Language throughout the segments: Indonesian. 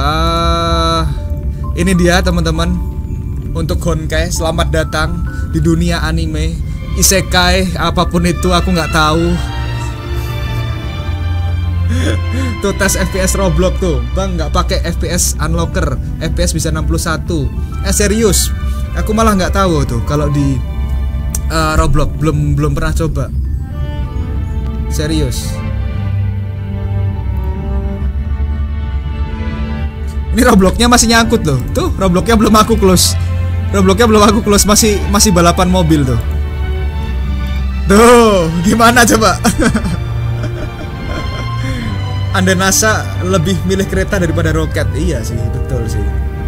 Ini dia teman-teman, untuk Honkai. Selamat datang di dunia anime, isekai, apapun itu aku nggak tahu. Tuh tes FPS Roblox tuh, bang nggak pakai FPS unlocker, FPS bisa 61. Serius, aku malah nggak tahu tuh kalau di Roblox, belum pernah coba. Serius. Ini Robloxnya masih nyangkut loh. Tuh Robloxnya belum aku close. Masih balapan mobil tuh. Tuh, gimana coba? Anda NASA lebih milih kereta daripada roket. Iya sih, betul sih.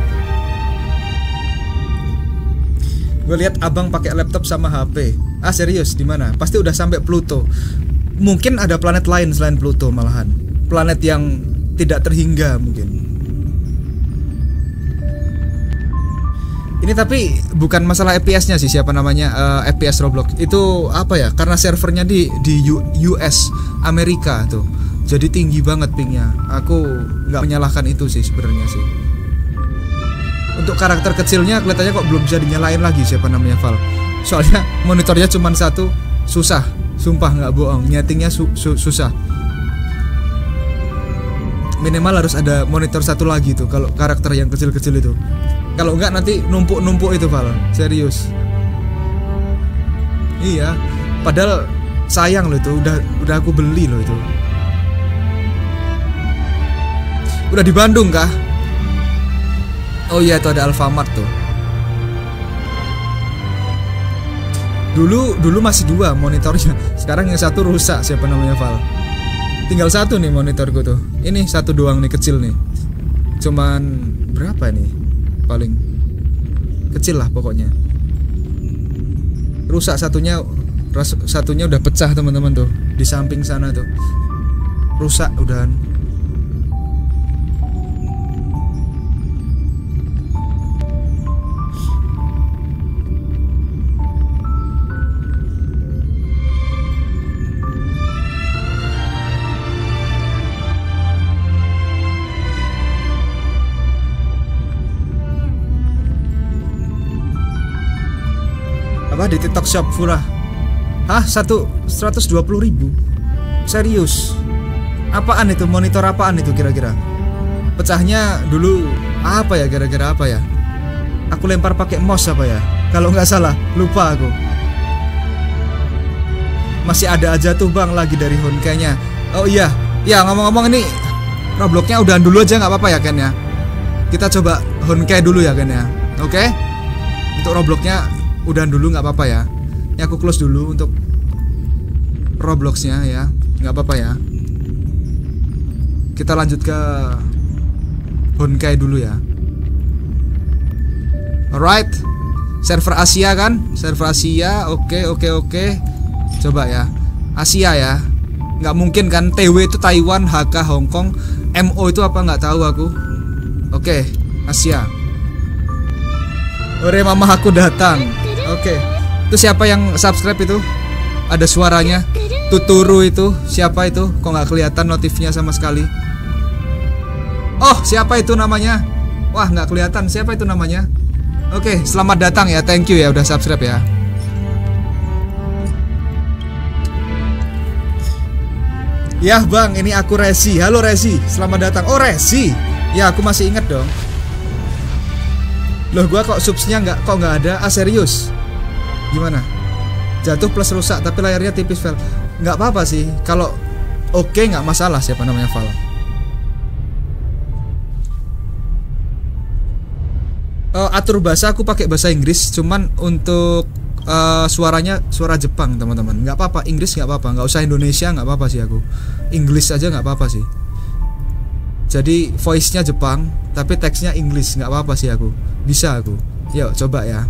Gue lihat abang pakai laptop sama HP. Serius, di mana? Pasti udah sampai Pluto. Mungkin ada planet lain selain Pluto malahan. Planet yang tidak terhingga mungkin. Ini tapi bukan masalah FPS-nya sih, siapa namanya, FPS Roblox. Itu apa ya? Karena servernya di US, Amerika tuh. Jadi tinggi banget pingnya. Aku nggak menyalahkan itu sih sebenarnya sih. Untuk karakter kecilnya kelihatannya kok belum bisa dinyalain lagi, siapa namanya, Val. Soalnya monitornya cuma satu, susah. Sumpah nggak bohong, nyetingnya susah. Minimal harus ada monitor satu lagi tuh kalau karakter yang kecil-kecil itu. Kalau enggak nanti numpuk itu, Val. Serius. Iya, padahal sayang loh itu, udah aku beli loh itu. Udah di Bandung kah? Oh iya, itu ada Alfamart tuh. Dulu masih 2 monitornya. Sekarang yang satu rusak, siapa namanya, Val. Tinggal satu nih monitorku tuh. Ini satu doang nih, kecil nih. Cuman berapa nih? Paling kecil lah pokoknya. Rusak satunya udah pecah teman-teman tuh. Di samping sana tuh rusak udahan. Apa di TikTok Shop Furah? Hah, 120.000? Serius? Apaan itu? Monitor apaan itu kira-kira? Pecahnya dulu apa ya, kira-kira apa ya? Aku lempar pakai mouse apa ya? Kalau nggak salah, lupa aku. Masih ada aja tuh bang lagi dari Honkai-nya. Oh iya, ya ngomong-ngomong ini Robloxnya udahan dulu aja nggak apa-apa ya Ken ya? Kita coba Honkai dulu ya Ken ya. Oke? Untuk Robloxnya udahan dulu nggak apa-apa ya. Ini aku close dulu untuk Robloxnya ya, nggak apa-apa ya. Kita lanjut ke Honkai dulu ya. Alright, server Asia kan? Server Asia, oke. Coba ya, Asia ya. Nggak mungkin kan? TW itu Taiwan, HK Hong Kong, MO itu apa nggak tahu aku. Oke, Asia. Ore mama aku datang. Oke. Itu siapa yang subscribe itu? Ada suaranya. Tuturu itu siapa itu? Kok nggak kelihatan notifnya sama sekali? Oh, siapa itu namanya? Wah, nggak kelihatan. Siapa itu namanya? Oke, selamat datang ya. Thank you ya udah subscribe ya. Ya bang, ini aku Resi. Halo Resi, selamat datang. Oh Resi, ya aku masih ingat dong. Loh, gua kok subsnya nggak ada? Serius? Gimana? Jatuh plus rusak tapi layarnya tipis, Val. Nggak apa-apa sih. Kalau oke nggak masalah. Siapa namanya Val? Atur bahasa aku pakai bahasa Inggris. Cuman untuk suaranya suara Jepang teman-teman. Nggak apa-apa, Inggris nggak apa-apa. Nggak usah Indonesia nggak apa-apa sih aku. Inggris aja nggak apa-apa sih. Jadi voice-nya Jepang tapi teksnya Inggris, nggak apa-apa sih aku. Bisa aku. Yuk coba ya.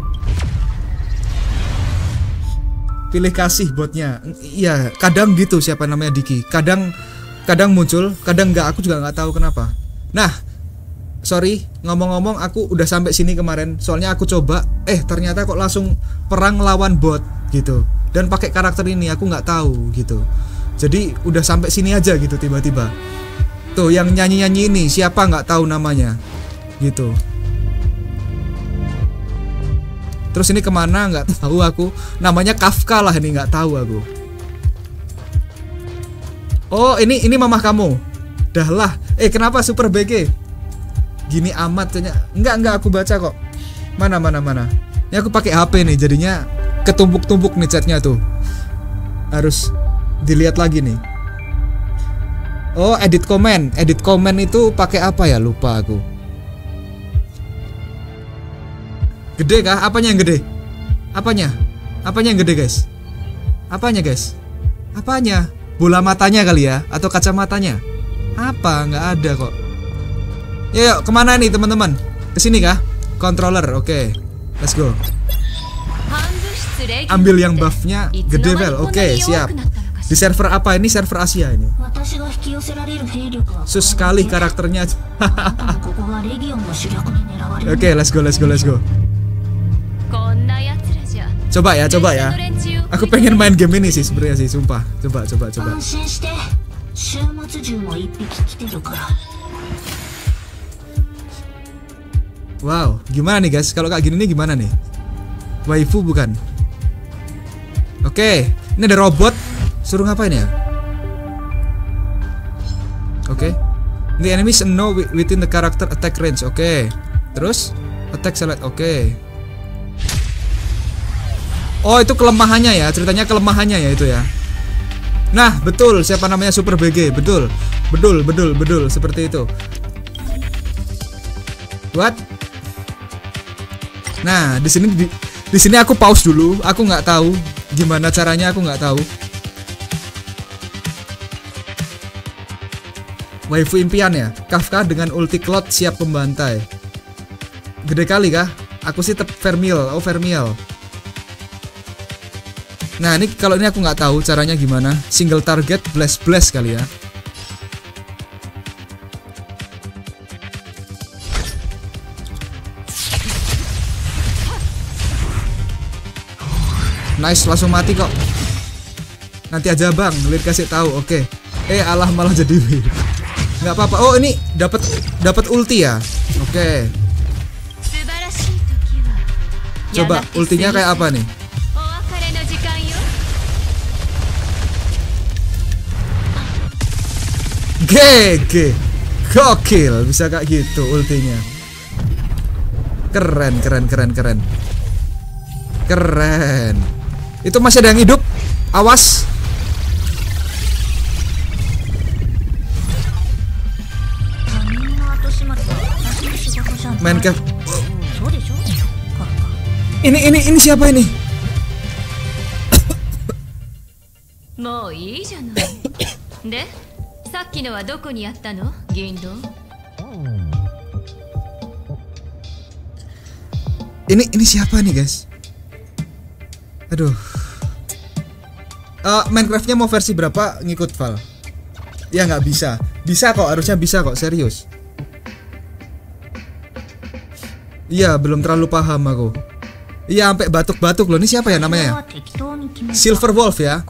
Pilih kasih botnya. Iya, kadang gitu siapa namanya Diki. Kadang muncul, kadang nggak. Aku juga nggak tahu kenapa. Nah, sorry, ngomong-ngomong aku udah sampai sini kemarin. Soalnya aku coba, ternyata kok langsung perang lawan bot gitu. Dan pakai karakter ini aku nggak tahu gitu. Jadi udah sampai sini aja gitu tiba-tiba. Tuh yang nyanyi-nyanyi ini siapa nggak tahu namanya gitu. Terus ini kemana nggak tahu aku. Namanya Kafka lah ini, nggak tahu aku. Oh ini mamah kamu. Dah lah. Kenapa Super BG gini amat kayaknya? Enggak aku baca kok. Mana. Ini aku pakai HP nih jadinya ketumpuk-tumpuk nih chatnya tuh. Harus dilihat lagi nih. Oh, edit komen itu pakai apa ya? Lupa aku. Gede kah? Apanya yang gede? Apanya yang gede, guys? Apanya, guys? Apanya? Bola matanya kali ya? Atau kacamatanya? Apa? Nggak ada kok. Yuk, kemana nih teman-teman? Kesini kah? Controller, oke. Let's go. Ambil yang buffnya gede bel. Oke, siap. Di server apa ini? Server Asia ini. Sus sekali karakternya. Oke, let's go. Coba ya. Aku pengen main game ini sih sebenarnya sih, sumpah. Coba. Wow, gimana nih guys? Kalau kayak gini nih gimana nih? Waifu bukan? Oke, ini ada robot. Suruh ngapain ya? Oke. The enemies know within the character attack range. Oke. Terus attack select. Oke. Oh, itu kelemahannya ya. Ceritanya kelemahannya ya itu ya. Nah, betul. Siapa namanya Super BG? Betul. Seperti itu. What? Nah, di sini aku pause dulu. Aku nggak tahu gimana caranya. Aku nggak tahu. Waifu impian ya, Kafka dengan ulti Cloud siap pembantai. Gede kali kah? Aku sih Vermeil. Oh, Vermeil. Nah, ini kalau ini aku nggak tahu caranya gimana. Single target blast kali ya. Nice, langsung mati kok. Nanti aja bang, Lid kasih tahu. Oke. Alah malah jadi weird. Nggak apa-apa. Oh, ini dapat ulti ya. Oke. Coba ultinya kayak apa nih? GG. Gokil, bisa kayak gitu ultinya. Keren. Itu masih ada yang hidup. Awas. Minecraft. Ini siapa ini? Ini siapa nih guys? Aduh. Minecraftnya mau versi berapa? Ngikut Val? Ya nggak bisa. Bisa kok, harusnya bisa kok, serius. Iya, belum terlalu paham aku. Iya, sampai batuk-batuk loh. Ini siapa ya namanya? Silver Wolf ya.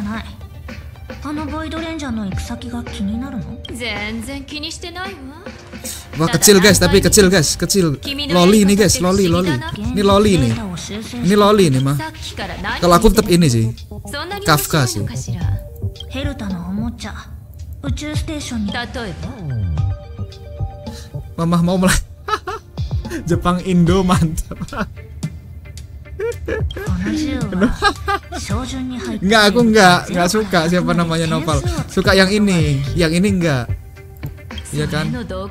Wah, kecil guys, tapi kecil guys, kecil. Loli ini guys, loli. Ini loli nih. Ini loli nih mah. Kalau aku tetap ini sih. Kafka sih. Mama mau mulai. Jepang Indo mantap. Enggak, aku enggak suka siapa namanya Novel. Suka yang ini enggak. Iya kan?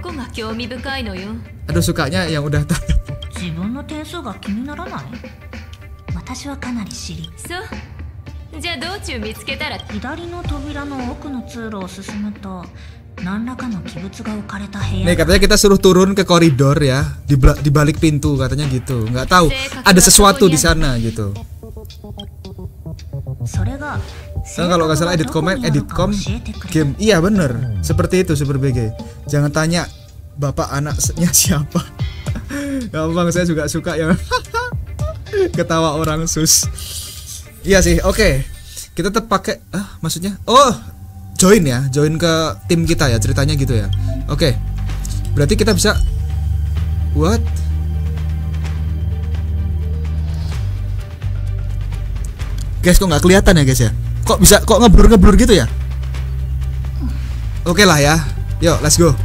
Aduh, sukanya yang udah tahu. Nih katanya kita suruh turun ke koridor ya, di balik pintu katanya gitu. Nggak tahu, ada sesuatu di sana gitu. Nah, kalau nggak salah edit com game. Iya bener, seperti itu Super BG. Jangan tanya bapak anaknya siapa. Gampang, saya juga suka ya. Ketawa orang sus. Iya sih, oke. Kita tetap pakai maksudnya. Oh, join ya, join ke tim kita ya, ceritanya gitu ya. Oke. Berarti kita bisa what? Guys, kok nggak kelihatan ya guys ya? Kok bisa kok ngeblur gitu ya? Oke lah ya. Yuk, let's go.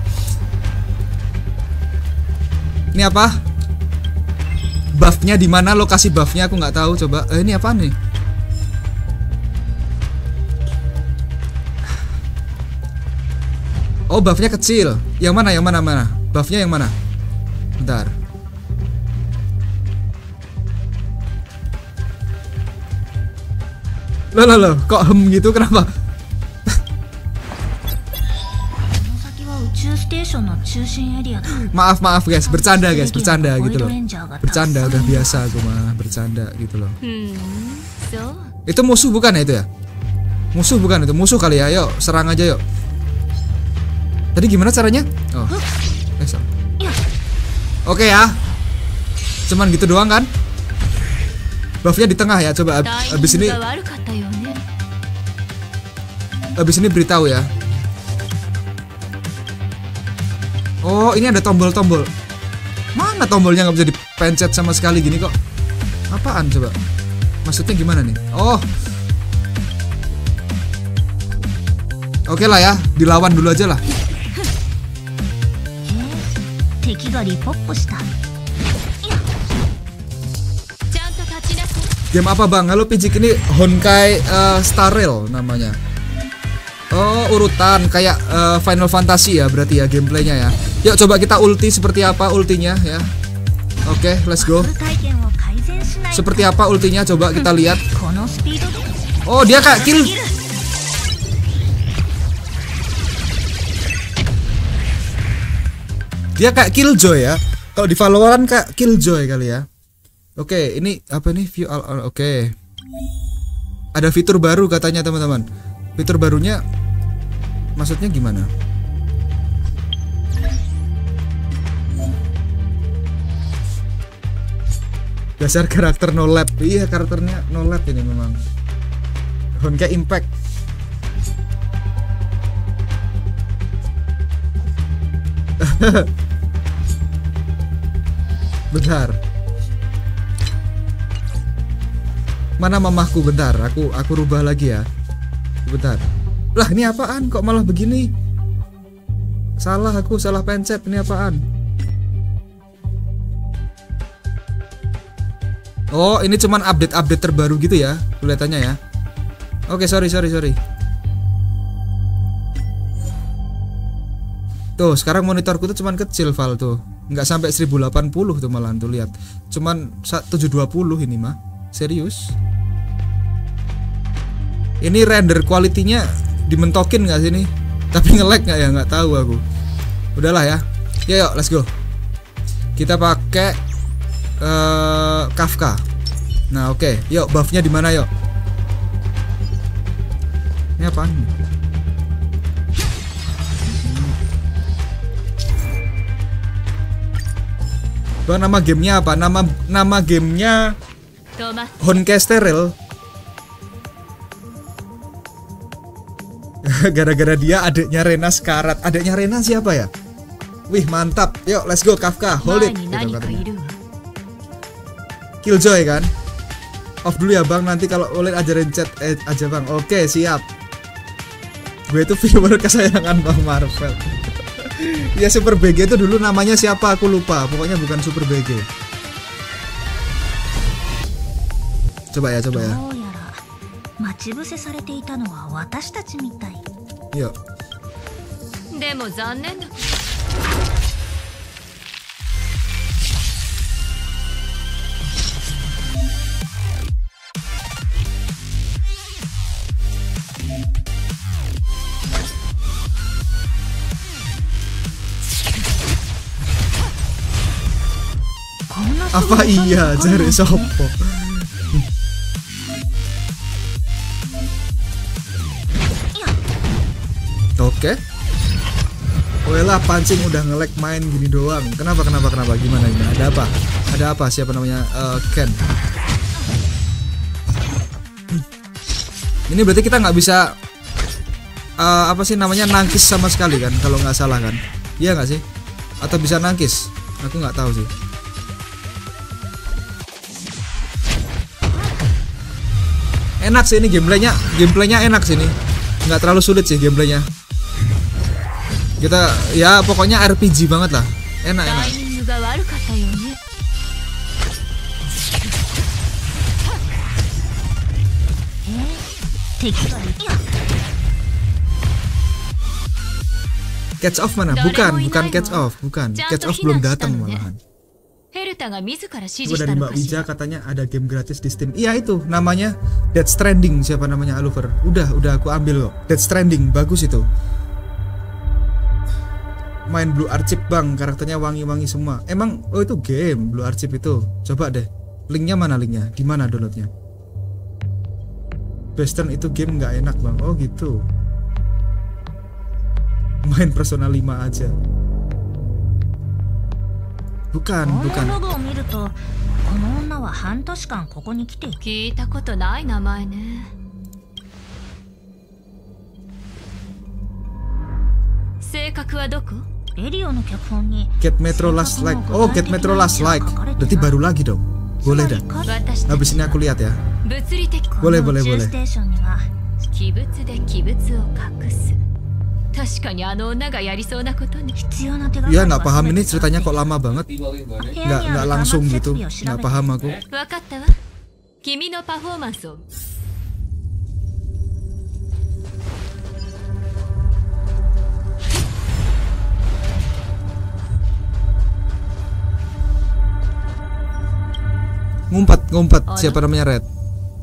Ini apa? Buffnya di mana? Lokasi buffnya aku nggak tahu. Coba. Ini apa nih? Oh, buffnya kecil. Yang mana? Yang mana? Buffnya yang mana? Bentar. Loh, kok gitu? Kenapa? Maaf guys, bercanda gitu loh. Bercanda udah biasa aku mah, bercanda gitu loh. Itu musuh bukan ya itu ya? Musuh bukan itu? Musuh kali ya. Yuk, serang aja yuk. Tadi gimana caranya? Oh. Oke ya. Cuman gitu doang kan? Buffnya di tengah ya. Coba abis ini beritahu ya. Oh, ini ada tombol-tombol. Mana tombolnya, nggak bisa dipencet sama sekali gini kok? Apaan coba? Maksudnya gimana nih? Oh. Oke lah ya, dilawan dulu aja lah. Game apa bang? Halo Pijik, ini Honkai Star Rail namanya. Oh, urutan kayak Final Fantasy ya berarti ya gameplaynya ya. Yuk coba kita ulti seperti apa ultinya ya. Oke, let's go. Seperti apa ultinya coba kita lihat. Oh, dia kayak kill. Dia kayak Killjoy ya. Kalau di Valorant kayak Killjoy kali ya. Oke, ini apa nih view all. Oke. Ada fitur baru katanya teman-teman. Fitur barunya maksudnya gimana? Dasar karakter no lab. Iya, karakternya no lab ini memang. Honkai Impact. Bentar. Mana mamahku? Bentar, aku rubah lagi ya. Bentar. Lah, ini apaan? Kok malah begini? Salah, aku salah pencet. Ini apaan? Oh, ini cuman update terbaru gitu ya kelihatannya ya. Oke, sorry. Tuh, sekarang monitorku tuh cuman kecil, Val tuh. Nggak sampai 1080 tuh malahan tuh, lihat. Cuman 720 ini mah. Serius? Ini render quality-nya dimentokin nggak sih nih? Tapi nge-lag nggak ya? Nggak tahu aku. Udahlah ya. Yuk, let's go. Kita pakai Kafka. Nah, oke. Yuk, buff-nya di mana yuk? Ini apaan? Bang, nama gamenya apa? Nama gamenya Honkai Star Rail. Gara-gara dia adiknya Rena sekarat. Adiknya Rena siapa ya? Wih, mantap. Yuk, let's go Kafka. Hold it. Killjoy kan? Off dulu ya bang, nanti kalau oleh ajarin chat aja bang. Oke, siap. Gue itu viewer kesayangan Bang Marvel. Ya, Super BG itu dulu namanya siapa aku lupa. Pokoknya bukan Super BG. Coba ya. Yuk. Apa iya cari sopo? Oke. Wela pancing udah nge-lag main gini doang. Kenapa? Gimana ini? Ada apa? Siapa namanya? Ken. Ini berarti kita nggak bisa apa sih namanya, nangkis sama sekali kan kalau nggak salah kan? Iya nggak sih? Atau bisa nangkis? Aku nggak tahu sih. Enak sih ini gameplaynya enak sih ini. Nggak terlalu sulit sih gameplaynya. Kita ya pokoknya RPG banget lah. Enak. Catch off mana? Bukan catch off, bukan. Catch off belum datang malahan. Coba dari Mbak Wija katanya ada game gratis di Steam. Iya itu namanya Death Stranding. Siapa namanya Aluver? Udah aku ambil kok. Death Stranding bagus itu. Main Blue Archive bang, karakternya wangi-wangi semua. Emang oh itu game Blue Archive itu. Coba deh. Linknya mana linknya? Di mana downloadnya? Western itu game nggak enak bang. Oh gitu. Main Persona 5 aja. Bukan. Get Metro Last Like. Oh, Get Metro Last Like. Berarti baru lagi dong. Boleh dah. Habis ini aku lihat ya. Boleh. Ya nggak paham ini ceritanya kok lama banget. Nggak langsung gitu. Nggak paham aku. Ngumpat. Siapa namanya Red?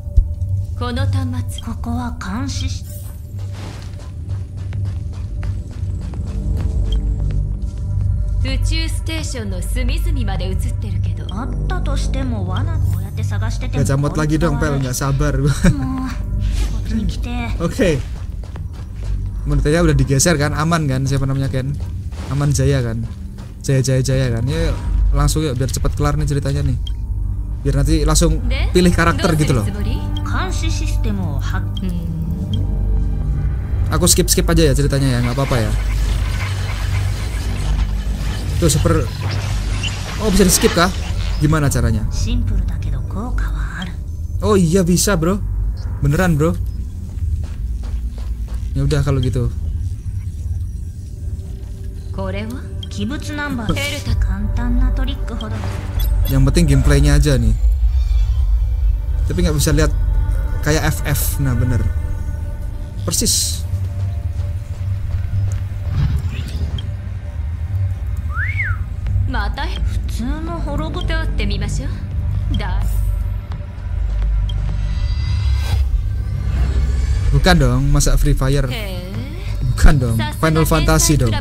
Gak camot lagi dong Pel, nggak sabar. Oke. Menurutnya udah digeser kan, aman kan? Siapa namanya Ken? Aman Jaya kan? Jaya kan? Ya langsung ya biar cepat kelar nih ceritanya nih. Biar nanti langsung pilih karakter gitu loh. Aku skip aja ya ceritanya ya, nggak apa-apa ya. Tuh super. Oh bisa di skip kah? Gimana caranya? Oh iya bisa bro. Beneran bro. Ya udah kalau gitu. Yang penting gameplaynya aja nih. Tapi nggak bisa lihat kayak FF. Nah bener. Persis. Bukan dong, masa Free Fire. Bukan dong, Final Fantasy dong.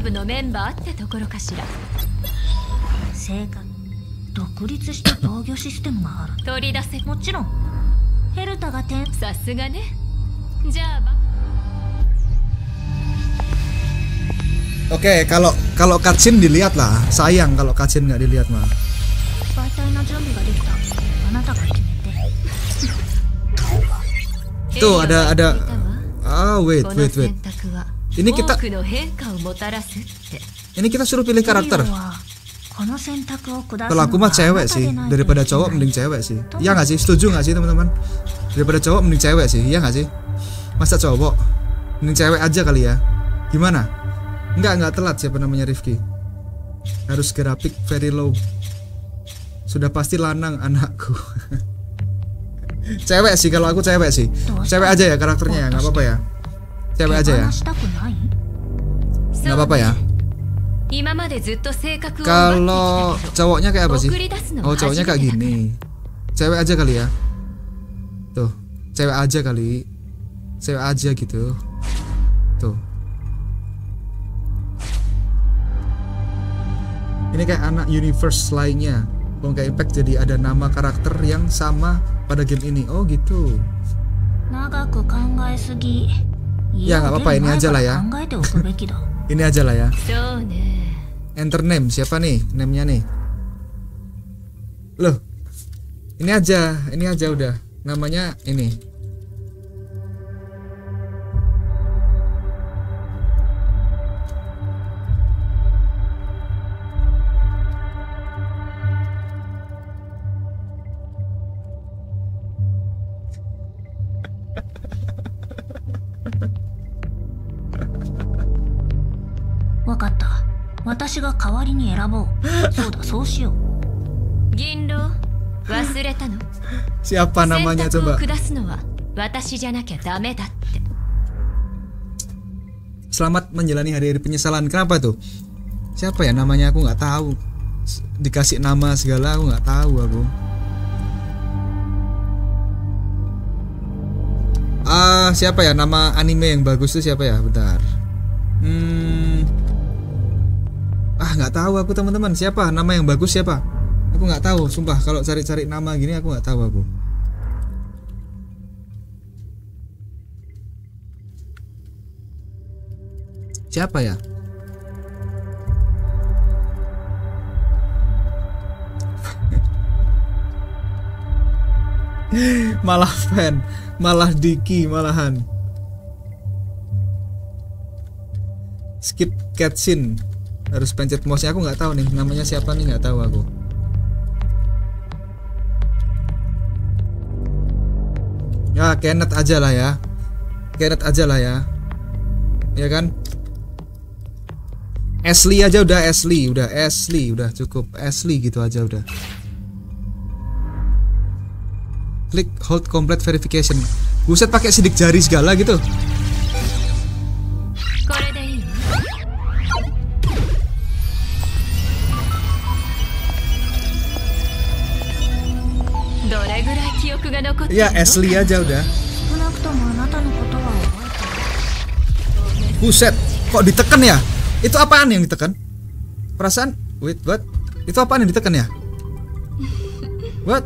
Oke, kalau cutscene dilihat lah. Sayang kalau cutscene nggak dilihat mah. Tuh ada. Wait. Ini kita suruh pilih karakter. Kalau aku mah cewek sih, daripada cowok mending cewek sih. Iya nggak sih? Setuju nggak sih teman-teman? Daripada cowok mending cewek sih, iya nggak sih? Masa cowok? Mending cewek aja kali ya. Gimana? Nggak telat. Siapa namanya Rifki? Harus grafik very low. Sudah pasti lanang anakku. Cewek sih, kalau aku cewek sih. Cewek aja ya karakternya ya, nggak apa-apa ya. Cewek aja ya. Nggak apa-apa ya. Kalau cowoknya kayak apa sih? Oh cowoknya kayak gini. Cewek aja kali ya. Tuh, cewek aja kali. Cewek aja gitu. Tuh. Ini kayak anak universe lainnya. Honkai Impact jadi ada nama karakter yang sama pada game ini. Oh gitu. Ya nggak apa-apa, ini aja lah ya. Ini aja lah ya. Enter name, siapa nih name-nya nih? Loh, ini aja udah. Namanya ini. 私が代わりに選ぼう。そうだ、そうしよう。 銀狼、忘れたの？ Siapa namanya 選択を coba? 下すのは私じゃなきゃダメだって。 Selamat menjalani hari-hari penyesalan. Kenapa tuh? Siapa ya namanya? Aku nggak tahu. Dikasih nama segala aku nggak tahu aku. Siapa ya nama anime yang bagus tuh siapa ya? Bentar. Nggak tahu aku teman-teman. Siapa nama yang bagus siapa? Aku nggak tahu. Sumpah kalau cari-cari nama gini aku nggak tahu aku. Siapa ya? Malah fan, malah Diki malahan. Skip cutscene. Harus pencet mouse-nya, aku nggak tahu nih namanya siapa nih, nggak tahu aku. Ya Kenneth aja lah ya. Kenneth aja lah ya. Ya kan? Ashley aja udah, Ashley udah cukup. Ashley gitu aja udah. Klik hold complete verification. Buset pakai sidik jari segala gitu. Ya Ashley aja udah. Buset, kok ditekan ya? Itu apaan yang ditekan? Perasaan, wait, what? Itu apaan yang ditekan ya? What?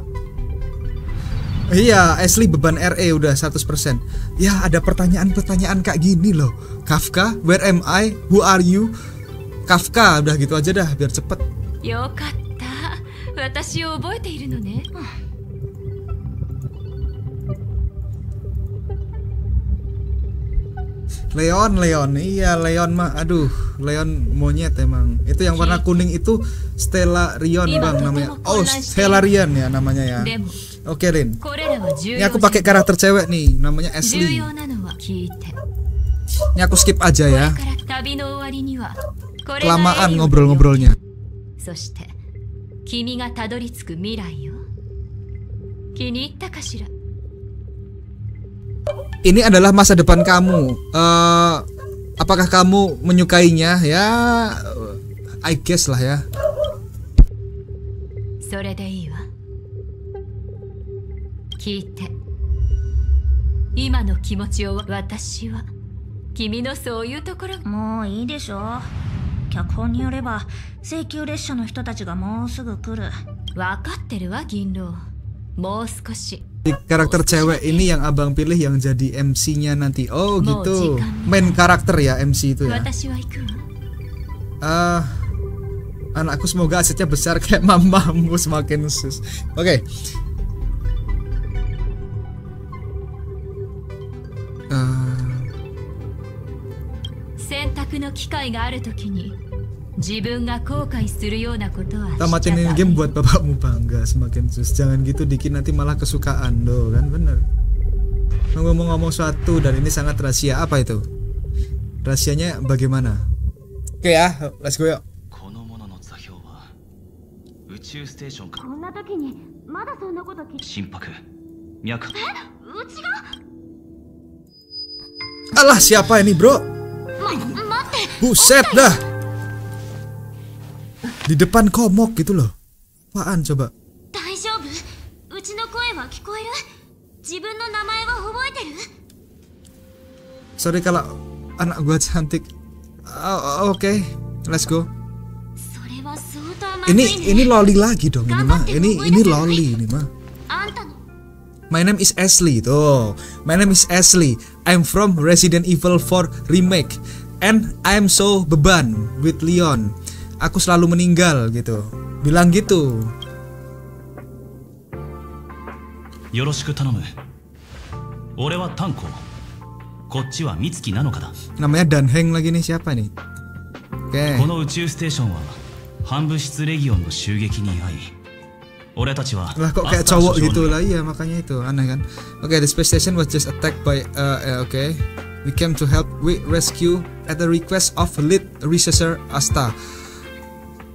Iya, Ashley beban RE udah 100%. Ya, ada pertanyaan-pertanyaan kayak gini loh. Kafka, where am I? Who are you? Kafka, udah gitu aja dah biar cepet. Yokatta. Watashi wo oboete iru no ne. Leon, iya Leon mah, aduh, Leon monyet emang. Itu yang warna kuning itu Stellarion bang namanya. Oh, Stellarion ya namanya ya. Oke Rin. Ini aku pakai karakter cewek nih, namanya Ashley. Ini aku skip aja ya. Kelamaan ngobrol-ngobrolnya. Ini adalah masa depan kamu. Apakah kamu menyukainya? Ya, I guess lah ya. Mauいいでしょ。脚本によれば請求列車の人たちがもうすぐ来る。 分かってるわ銀狼。もう少し。 Di karakter cewek ini yang abang pilih yang jadi MC-nya nanti. Oh gitu. Main karakter ya MC itu ya. Anakku semoga asetnya besar kayak mamamu semakin sus. Oke. Tamatin ini game buat bapakmu bangga semakin sus. Jangan gitu dikit nanti malah kesukaan doh kan bener. Ngomong-ngomong suatu dan ini sangat rahasia. Apa itu? Rahasianya bagaimana? Oke ya, let's go yuk. Alah siapa ini bro? Buset dah. Di depan komok gitu loh. Apaan coba? Sorry kalau anak gua cantik. Oke, let's go. Ini loli lagi dong ini mah. Ini loli ini mah. My name is Ashley tuh. My name is Ashley. I'm from Resident Evil 4 Remake and I'm so beban with Leon. Aku selalu meninggal gitu. Bilang gitu. Yoroshiku tanomu. Ore wa Tanko. Kocchi wa Mitsuki nanoka da. Namanya Danheng lagi nih siapa nih? Oke. この宇宙ステーションは反物質レギオンの襲撃に遭い。俺たちは lah kok kayak cowok gitu lah, iya makanya itu aneh kan. Oke, the space station was just attacked by we came to help. We rescue at the request of lead researcher Asta.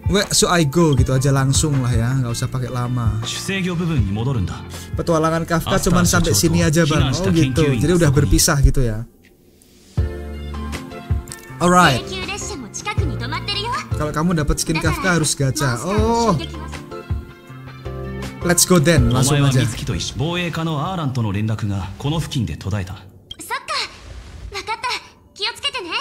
Where so I go gitu aja langsung lah ya, nggak usah pakai lama. 主制御部分に戻るんだ。 Petualangan Kafka Asta cuman sampai Shochoto sini aja bang. Hinan Oh gitu, Kenkyuin jadi udah Sokoni. berpisah gitu ya. Alright, 京急列車も近くに止まってるよ。 kalau kamu dapat skin だから Kafka harus モン gacha. スターの Oh, 襲撃は let's go then, お langsung 前は aja. 美月と医師防衛課のアーランとの連絡がこの付近で途絶えた。 そっか、わかった。気をつけてね。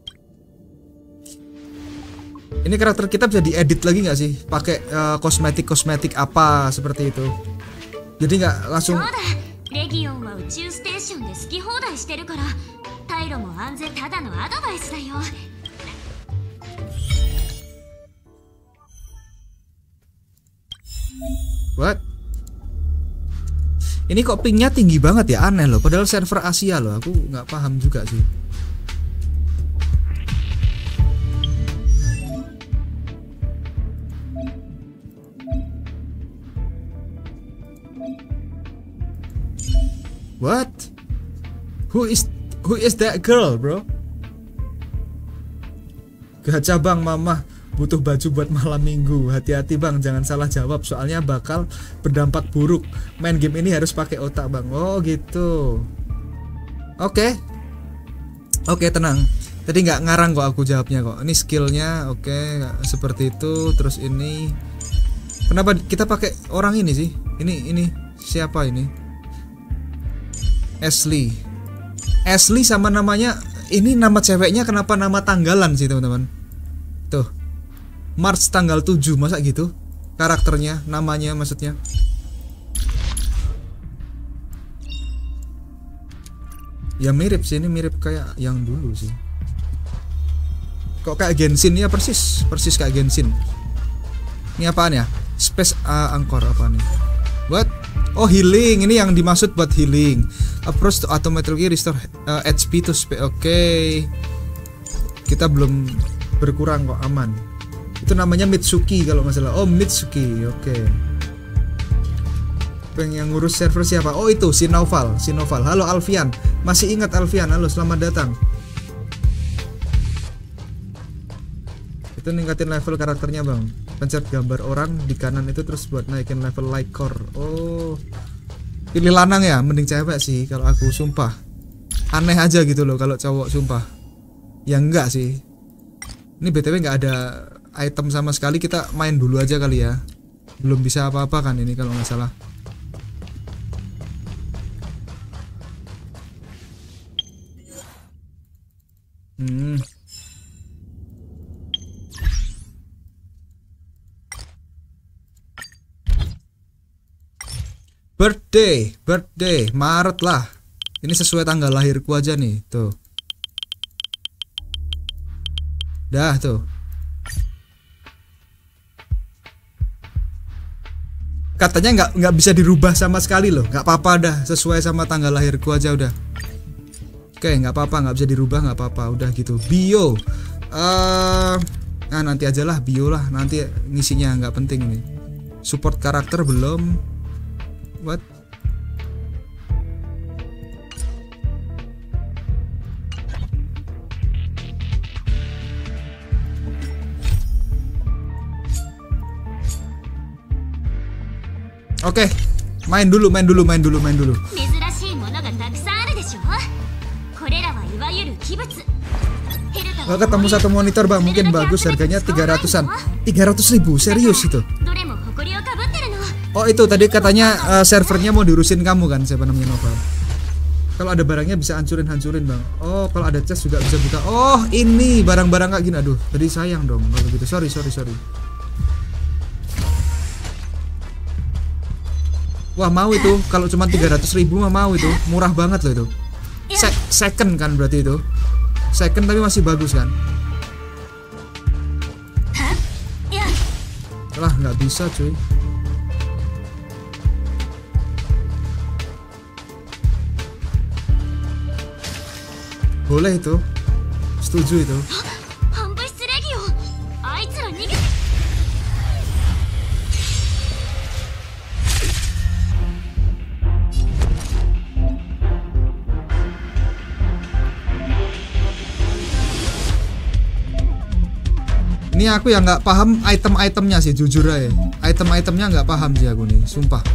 Ini karakter kita bisa diedit lagi nggak sih? Pakai kosmetik apa seperti itu. Jadi nggak そう langsung. だ、レギオンは宇宙ステーションで好き放題してるから、タイロも安全ただのアドバイスだよ。 What? Ini kok pingnya tinggi banget ya, aneh loh. Padahal server Asia loh, aku nggak paham juga sih. What? Who is that girl, bro? Gacha bang, mama butuh baju buat malam minggu. Hati-hati bang, jangan salah jawab soalnya bakal berdampak buruk. Main game ini harus pakai otak bang. Oh gitu. Oke, tenang. Tadi nggak ngarang kok aku jawabnya kok. Ini skillnya, oke, seperti itu. Terus ini, kenapa kita pakai orang ini sih? Ini siapa ini? Ashley sama namanya. Ini nama ceweknya kenapa nama tanggalan sih teman-teman? Tuh, March tanggal 7, masa gitu karakternya, namanya maksudnya. Ya mirip sih, ini mirip kayak yang dulu sih. Kok kayak Genshin ya, persis kayak Genshin. Ini apaan ya? Space Anchor apa nih? What? Oh healing, ini yang dimaksud buat healing. Approach to automatically restore HP to space. Oke. Kita belum berkurang kok, aman. Itu namanya Mitsuki kalau nggak salah. Oh Mitsuki, oke. Yang ngurus server siapa? Oh itu si Noval. Halo Alfian, masih ingat Alfian? Halo, selamat datang. Itu ningkatin level karakternya bang. Pencet gambar orang di kanan itu terus buat naikin level Lycor. Oh, pilih lanang ya, mending cewek sih kalau aku, sumpah. Aneh aja gitu loh kalau cowok, sumpah. Ya enggak sih. Ini BTW nggak ada item sama sekali, kita main dulu aja kali ya. Belum bisa apa-apa kan ini kalau nggak salah. Birthday Maret lah. Ini sesuai tanggal lahirku aja nih, tuh. Dah tuh. Katanya nggak bisa dirubah sama sekali loh. Nggak apa-apa dah, sesuai sama tanggal lahirku aja udah. Oke, nggak apa-apa, nggak bisa dirubah, nggak apa-apa, udah gitu. Bio, nah nanti aja lah bio lah, nanti ngisinya nggak penting ini. Support karakter belum. What? Oke, main dulu. 珍しいものがたくさんあるでしょ。これらはいわゆる器物。ヘルタ Nggak ketemu satu monitor bang, mungkin bagus, harganya 300-an. 300.000, serius itu. どれも誇りをかぶってるの。 Oh itu tadi katanya servernya mau diurusin kamu kan, siapa namanya Novel. Kalau ada barangnya bisa hancurin bang. Oh kalau ada chest juga bisa buka. Oh ini barang-barang kayak gini. Aduh tadi sayang dong kalau gitu, sorry. Wah mau itu, kalau cuma 300.000 mah mau itu, murah banget loh itu. Second kan berarti itu. Second tapi masih bagus kan. Lah nggak bisa cuy. Boleh itu, setuju itu. 反物質レギオン。あいつら逃げ。 Ini Ini aku yang nggak paham item-itemnya sih, jujur aja. Item-itemnya nggak paham sih aku nih, sumpah.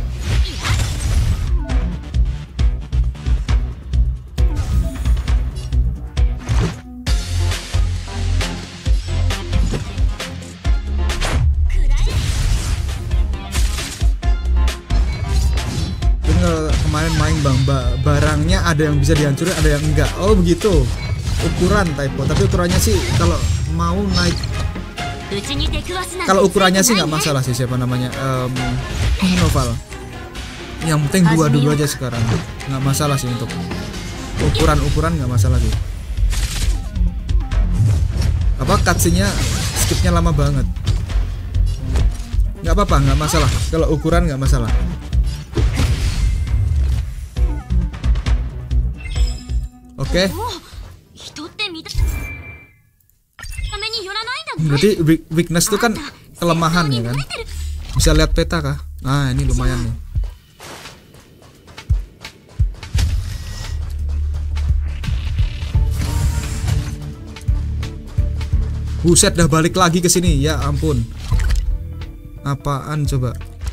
Kemarin main bang, barangnya ada yang bisa dihancurin, ada yang enggak. Oh begitu, ukuran typo. Tapi ukurannya sih kalau mau naik, kalau ukurannya sih nggak masalah sih. Siapa namanya, Noval. Yang penting dua aja sekarang, nggak masalah sih untuk ukuran nggak masalah sih. Apa cutscene-nya skipnya lama banget? Nggak apa-apa, nggak masalah. Kalau ukuran nggak masalah. Oke. Berarti weakness itu kan kelemahan ya kan? Bisa lihat peta kah? Nah ini lumayan nih. Buset, dah balik lagi ke sini. Ya ampun. Apaan coba?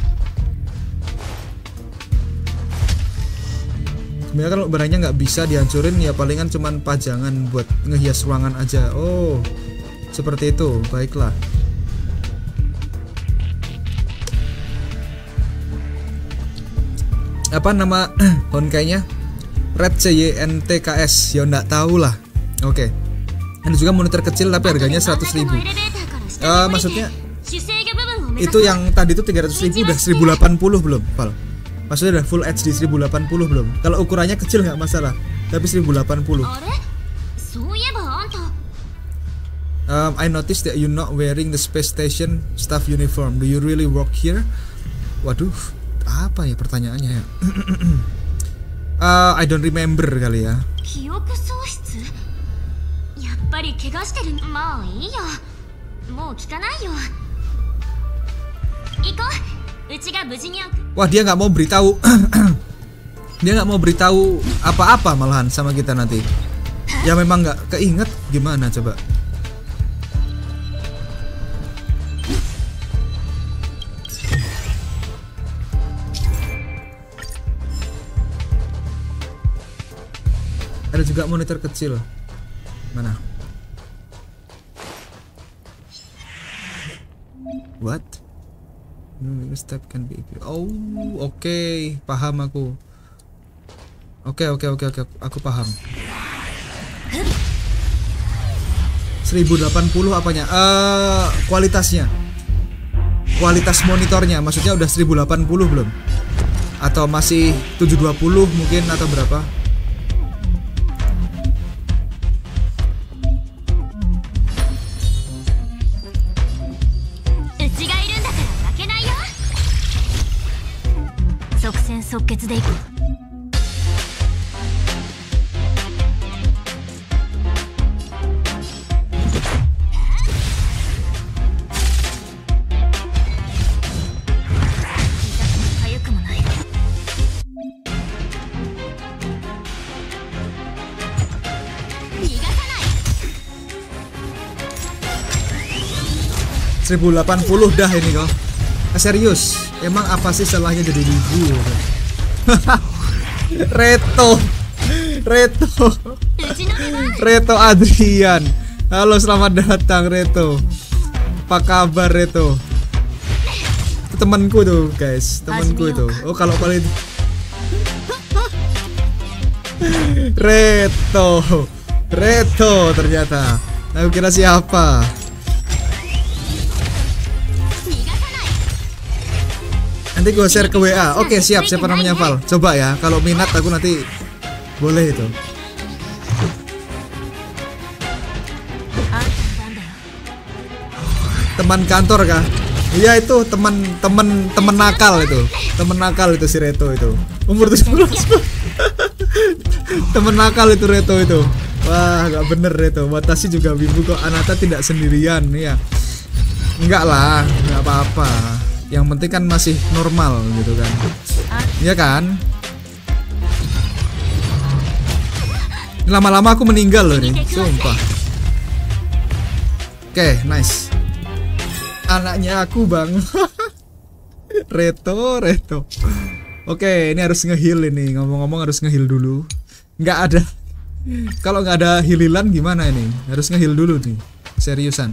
Sebenarnya kalau barangnya nggak bisa dihancurin ya palingan cuman pajangan buat ngehias ruangan aja. Oh, seperti itu. Baiklah. Apa nama Honkainya? Red CYNTKS. Ya nggak tahu lah. Oke. Ada juga monitor kecil tapi harganya 100.000. Maksudnya itu yang tadi itu 300.000 udah 1080 belum, Val? Maksudnya udah full HD 1080 belum? Kalau ukurannya kecil nggak masalah, tapi 1080. I noticed that you not wearing the space station staff uniform. Do you really work here? Waduh, apa ya pertanyaannya ya? I don't remember kali ya. Wah, dia nggak mau beritahu. Dia nggak mau beritahu apa-apa malahan sama kita nanti. Ya memang nggak keinget, gimana coba? Ada juga monitor kecil. Mana? What? Step can be. Oh, oke, paham aku. Oke, aku paham. 1080 apanya? Kualitasnya. Kualitas monitornya, maksudnya udah 1080 belum? Atau masih 720 mungkin atau berapa? $1080 dah ini kok. Serius, emang apa sih salahnya jadi 1000? Reto Adrian. Halo, selamat datang Reto. Apa kabar Reto? Itu temanku tuh guys, temanku itu. Oh kalau paling Reto ternyata. Aku kira siapa? Nanti gue share ke WA. Oke, siap. Siapa namanya Val? Coba ya. Kalau minat aku nanti boleh itu. Teman kantor kah? Iya itu teman nakal itu. Teman nakal itu si Reto itu. Umur 17. Teman nakal itu Reto itu. Wah, nggak bener Reto. Watashi juga wibu kok. Anata tidak sendirian ya. Enggak lah, nggak apa-apa. Yang penting kan masih normal gitu kan. Iya kan? Lama-lama aku meninggal loh nih, sumpah. Oke, nice. Anaknya aku bang. Reto. Oke, ini harus nge-heal ini. Ngomong-ngomong harus nge-heal dulu. Nggak ada. Kalau nggak ada healilan gimana ini? Harus nge-heal dulu nih. Seriusan.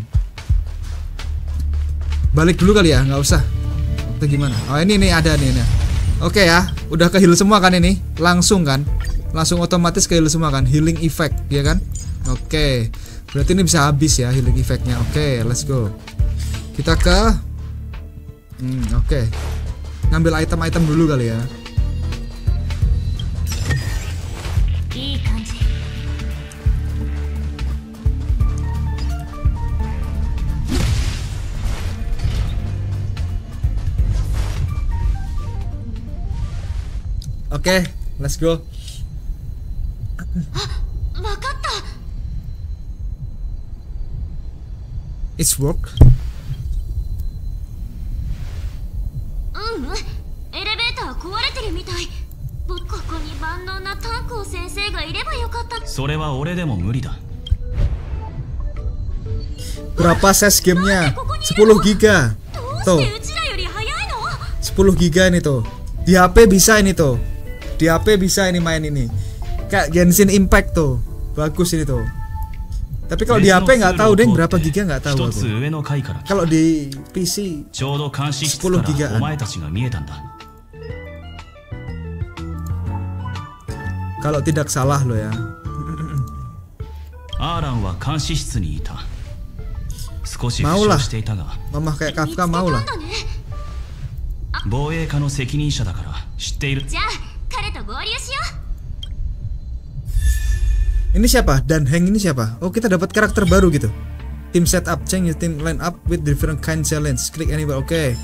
Balik dulu kali ya, nggak usah. Atau gimana? Oh ini ada nih. Oke ya, udah ke-heal semua kan ini? Langsung kan? Langsung otomatis ke-heal semua kan? Healing effect, ya kan? Oke. Berarti ini bisa habis ya healing effect-nya. Oke, let's go. Kita ke oke. Ngambil item-item dulu kali ya. Oke, let's go. It's work. エレベーター壊れてるみたい。ここに万能な炭鉱先生がいればよかった。 それは俺でも無理だ。 Berapa ses gamenya? 10 giga. Tuh. 10 giga ini tuh. Di HP bisa ini tuh. Di HP bisa ini main ini. Kayak Genshin Impact tuh. Bagus ini tuh. Tapi kalau di HP nggak tahu deh berapa giga nggak tahu aku. Kalau di PC 10 gigaan. Kalau tidak salah lo ya. Maulah. Mama kayak Kafka maulah. Ini siapa? Dan Heng ini siapa? Oh kita dapat karakter baru gitu. Team setup, change your team line up with different kind challenge. Klik anywhere. Oke.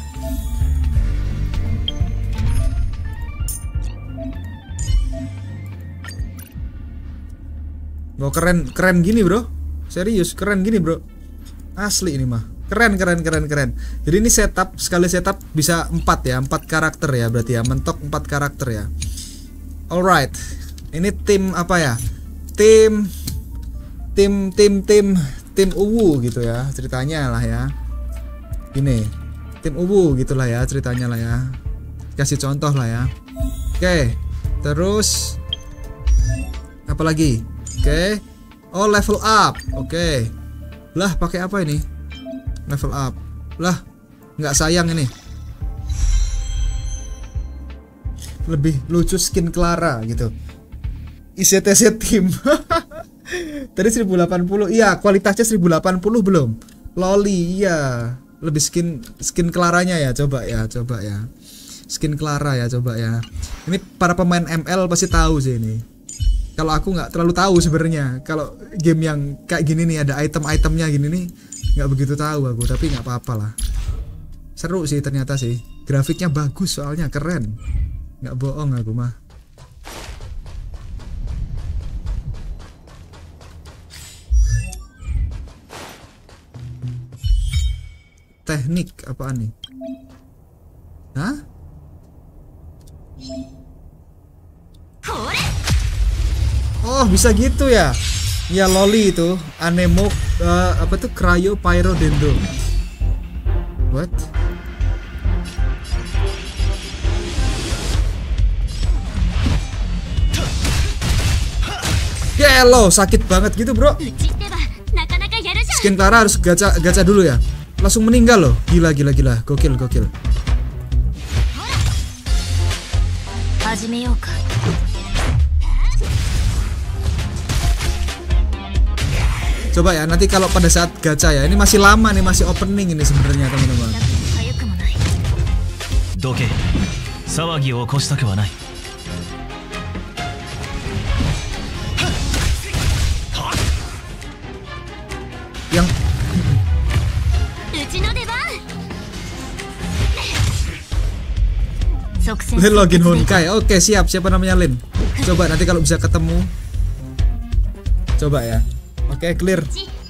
Oh keren gini bro. Serius keren gini bro. Asli ini mah. Keren. Jadi ini setup, sekali setup bisa 4 ya, 4 karakter ya berarti ya, mentok 4 karakter ya. Alright. Ini tim apa ya? Tim Uwu gitu ya ceritanya lah ya. Gini. Tim Uwu gitulah ya ceritanya lah ya. Kasih contoh lah ya. Oke. Terus apa lagi? Oke. Oh level up. Oke. Lah pakai apa ini? Level up. Lah nggak sayang ini. Lebih lucu skin Clara gitu. ICTC tim. Tadi 1080. Iya, kualitasnya 1080 belum. Loli, iya. Lebih skin Claranya ya, coba ya. Skin Clara ya, coba ya. Ini para pemain ML pasti tahu sih ini. Kalau aku nggak terlalu tahu sebenarnya. Kalau game yang kayak gini nih ada item-itemnya gini nih, nggak begitu tahu aku. Tapi nggak apa-apa lah. Seru sih ternyata sih. Grafiknya bagus soalnya keren. Nggak bohong aku mah. Teknik apaan nih? Hah? Oh bisa gitu ya? Ya loli itu Anemo apa tuh Cryo Pyro Dendo. What? Ya lo sakit banget gitu bro. Skin Clara harus gacha dulu ya. Langsung meninggal loh. Gila. Gokil. Coba ya nanti kalau pada saat gacha ya. Ini masih lama nih, masih opening ini sebenarnya teman-teman. Yang Lin login Honkai. Oke siap. Siapa namanya Lin? Coba nanti kalau bisa ketemu. Coba ya. Oke clear.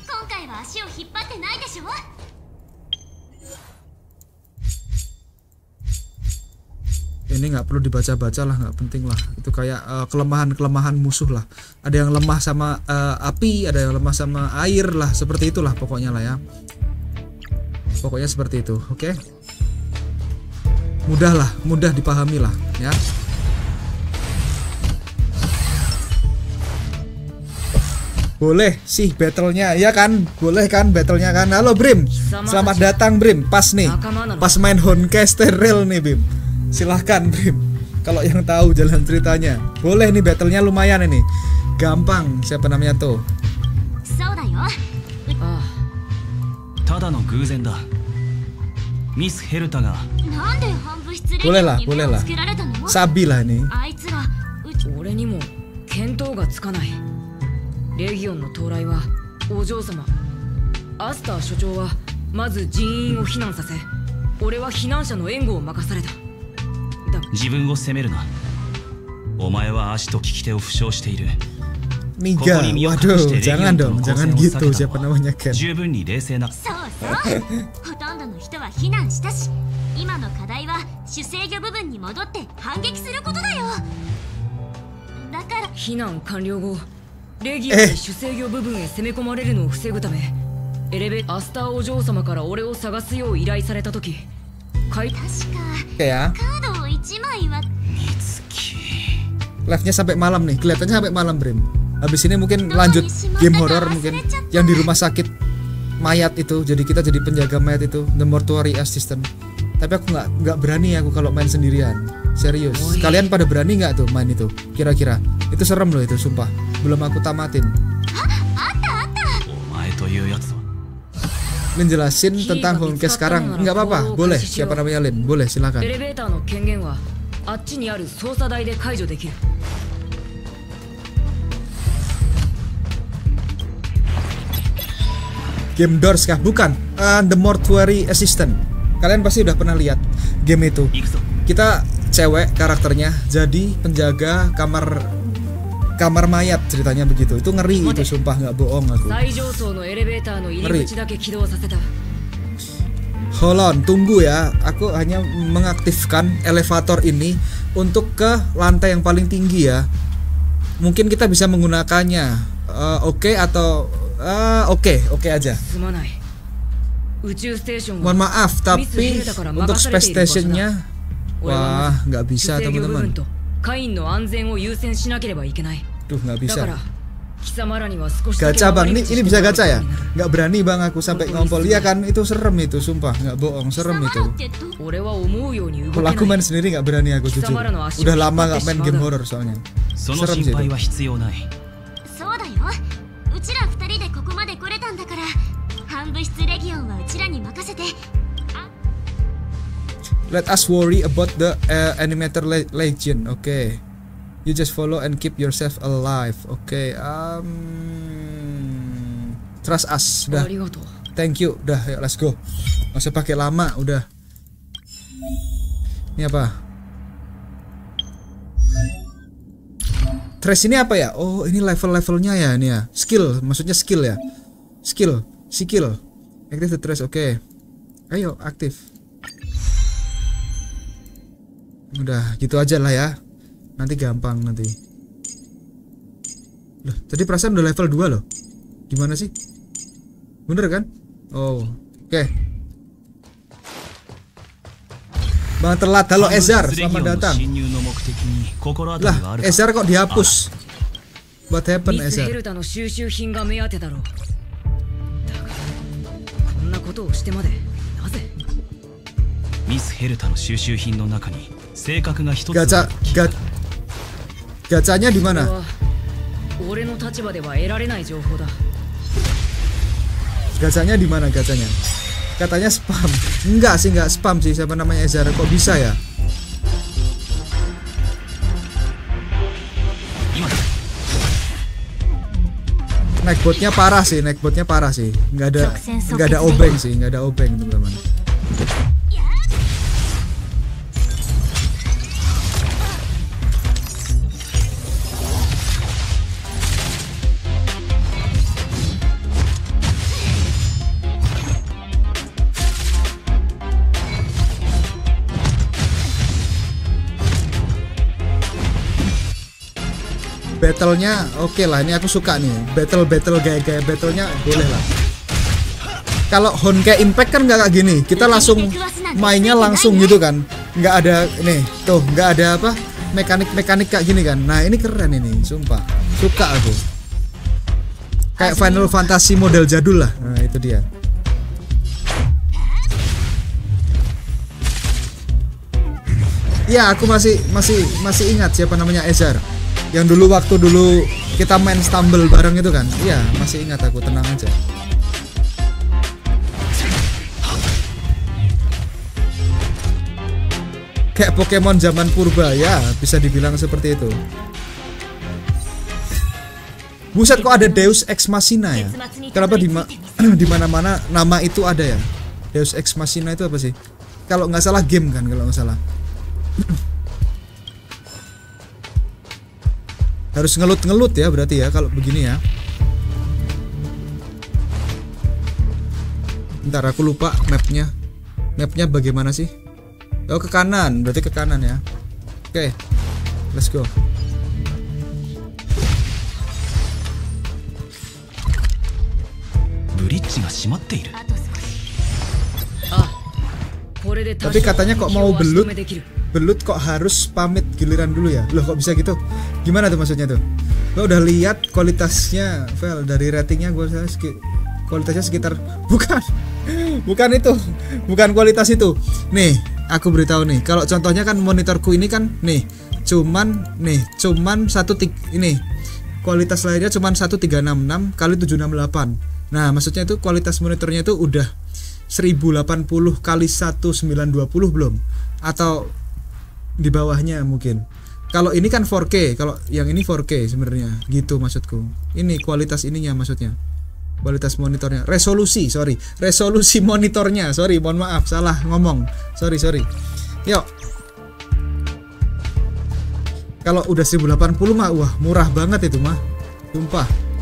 Ini nggak perlu dibaca-baca lah, nggak penting lah. Itu kayak kelemahan musuh lah. Ada yang lemah sama api, ada yang lemah sama air lah. Seperti itulah pokoknya lah ya. Pokoknya seperti itu, oke? Mudah lah, mudah dipahami lah, ya. Boleh sih battlenya, ya kan? Boleh kan battlenya kan? Halo Brim, selamat datang Brim. Pas nih, pas main Honcaster Rail nih Brim. Silahkan Brim. Kalau yang tahu jalan ceritanya, boleh nih battlenya lumayan ini. Gampang, siapa namanya tuh? そうだよ。 ただの偶然だ。ミスヘルタがなんで半分失礼 Boleh lah, に boleh 目を lah. つけられたの？ Sabi lah ini. あいつらうち俺にも見当がつかない。レギオンの到来はお嬢様アスター所長はまず人員を避難させ、俺は避難者の援護を任された。だ自分を責めるな。お前は足と利き手を負傷している。 Miga, waduh, jangan dong, jangan gitu. Siapa namanya Ken? 十分に冷静な。 そうそうほとんどの人は避難したし、今の課題は主制御部分に戻って反撃することだよ。だから避難完了後、レギオンで主制御部分へ攻め込まれるのを防ぐため、エレベアスターお嬢様から俺を探すよう依頼された時、 確か Ya, カードを1枚は live-nya sampai malam nih, kelihatannya sampai malam Brim. Habis ini mungkin lanjut game horror mungkin yang di rumah sakit mayat itu. Jadi kita jadi penjaga mayat itu, the mortuary assistant. Tapi aku nggak berani aku kalau main sendirian. Serius. Kalian pada berani nggak tuh main itu? Kira-kira? Itu serem loh itu, sumpah. Belum aku tamatin. お前というやつは Lin jelasin tentang Honkai sekarang. Nggak apa-apa, boleh. Siapa namanya Lin? Boleh, silakan. エレベーターの権限はあっちにある操作台で解除できる。 Game Doors kah? Bukan. The Mortuary Assistant. Kalian pasti udah pernah lihat game itu. 行くぞ。 Kita cewek karakternya jadi penjaga kamar mayat, ceritanya begitu. Itu ngeri itu, sumpah nggak bohong aku. 最上層のエレベーターの入り口だけ起動させた。 Hold on, tunggu ya. Aku hanya mengaktifkan elevator ini untuk ke lantai yang paling tinggi ya. Mungkin kita bisa menggunakannya. Oke atau oke aja. すまない。宇宙ステーションは Mohon maaf, tapi untuk space stationnya, wah nggak bisa 主制御部分 teman-teman. とカインの安全を優先しなければいけない。 Duh nggak だから bisa. 貴様らには少しだけ Gacha bang, 回り道 ini して bisa もらう gacha こと ya? になる。 Nggak berani bang aku sampai ngompol. Iya kan, itu serem itu, sumpah nggak bohong, serem 収ま itu. るってど俺は思うように動 Kalau け aku な main い。 sendiri nggak berani aku jujur. Udah lama nggak main game horror soalnya. その Serem 心 sih 配 itu. は必要ない。 そうだよ。うちら2人でここまで来れたんだから、半物質レギオンはうちらに任せて。 Let us worry about the animator legend. Okay. You just follow and keep yourself alive. Okay. Trust us. あ Udah. りがとう。 Thank you. Udah, yuk let's go. Nggak usah pakai lama, udah. Ini apa? Trace ini apa ya? Oh, ini level-levelnya ya ini ya. Skill, maksudnya skill ya. Skill. Active the trace. Oke. Ayo, aktif. Udah, gitu aja lah ya. Nanti gampang nanti. Loh, tadi perasaan udah level 2 loh. Gimana sih? Bener kan? Oh, oke. Bang telat, halo Ezar, selamat datang. 侵入の目的に心当たりがあ Lah, るか。 Ezar kok dihapus? What ミ happened スヘ Ezar? ルタの収集品が目当てだろう。だからこんなことをしてまでなぜ？ ミスヘルタの収集品の中に性格が一つ Gacha, は gacanya di これ mana? は俺の立場では得られない情報だ。 Gacanya di mana gacanya? Katanya spam. Enggak sih, enggak spam sih. Siapa namanya Ezar? Kok bisa ya? 今だ。 Neckbotnya parah sih, nggak ada obeng sih, nggak ada obeng teman-teman. Battle-nya oke lah, ini aku suka nih. Battle gaya-gaya battle-nya boleh lah. Kalau Honkai Impact kan nggak kayak gini, kita langsung mainnya langsung gitu kan, nggak ada ini tuh, nggak ada apa mekanik kayak gini kan. Nah ini keren ini, sumpah suka aku, kayak Final Fantasy model jadul lah. Nah itu dia. Ya aku masih ingat siapa namanya Ezar, yang dulu waktu kita main Stumble bareng itu kan. Iya masih ingat aku, tenang aja. Kayak Pokemon zaman purba ya, bisa dibilang seperti itu. Buset, kok ada Deus Ex Machina ya? Kenapa di mana-mana nama itu ada ya? Deus Ex Machina itu apa sih? Kalau nggak salah game kan, kalau nggak salah. Harus ngelut-ngelut ya berarti ya kalau begini ya. Bentar aku lupa mapnya. Mapnya bagaimana sih? Oh ke kanan, berarti ke kanan ya. Oke, let's go. Tapi katanya kok mau belut kok harus pamit giliran dulu ya. Loh kok bisa gitu? Gimana tuh maksudnya tuh? Lo udah lihat kualitasnya, Vel, dari ratingnya gue kualitasnya sekitar bukan itu, bukan kualitas itu. Nih, aku beritahu nih, kalau contohnya kan monitorku ini kan nih, cuman ini kualitas layarnya cuman 1366 x 768. Nah, maksudnya itu kualitas monitornya itu udah 1080 x 1920 belum? Atau di bawahnya mungkin. Kalau ini kan 4K, kalau yang ini 4K sebenarnya, gitu maksudku. Ini kualitas ininya maksudnya. Kualitas monitornya, resolusi monitornya, mohon maaf salah ngomong, sorry. Yuk, kalau udah 1080 mah wah murah banget itu mah, sumpah.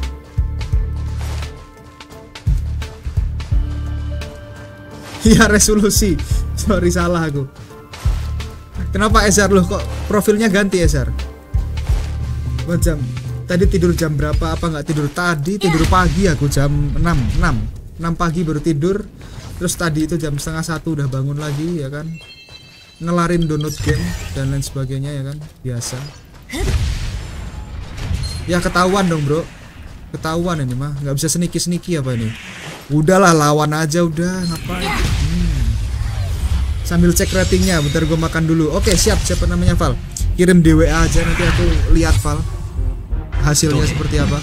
Iya resolusi, sorry salah aku. Kenapa Ezar loh kok profilnya ganti Ezar? Macam tadi tidur jam berapa? Apa nggak tidur tadi? Tidur pagi aku jam 6 pagi baru tidur. Terus tadi itu jam 12:30 udah bangun lagi ya kan. Ngelarin download game dan lain sebagainya ya kan. Biasa. Ya ketahuan dong bro. Ketahuan ini mah. Nggak bisa sneaky apa ini. Udahlah lawan aja udah. Ngapain? Sambil cek ratingnya. Bentar gue makan dulu. Oke siap. Siapa namanya Val? Kirim di WA aja nanti aku lihat Val. Hasilnya seperti apa?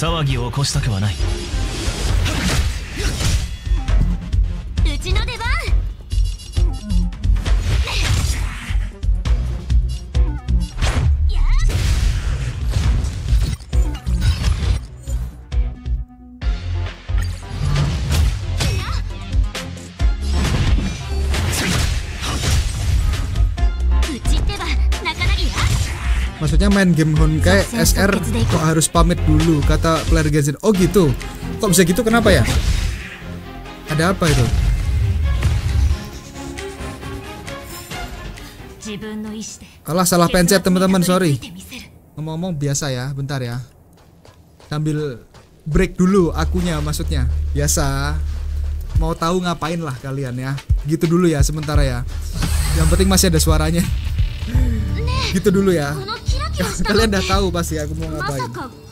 Maksudnya main game Honkai SR kok harus pamit dulu kata player Genshin. Oh gitu. Kok bisa gitu, kenapa ya? Ada apa itu? Alah salah pencet teman-teman, sorry. Ngomong-ngomong biasa ya, bentar ya. Sambil break dulu akunya maksudnya. Biasa. Mau tahu ngapain lah kalian ya. Gitu dulu ya sementara ya. Yang penting masih ada suaranya. Gitu dulu ya. Kalian udah tahu pasti aku mau ngapain.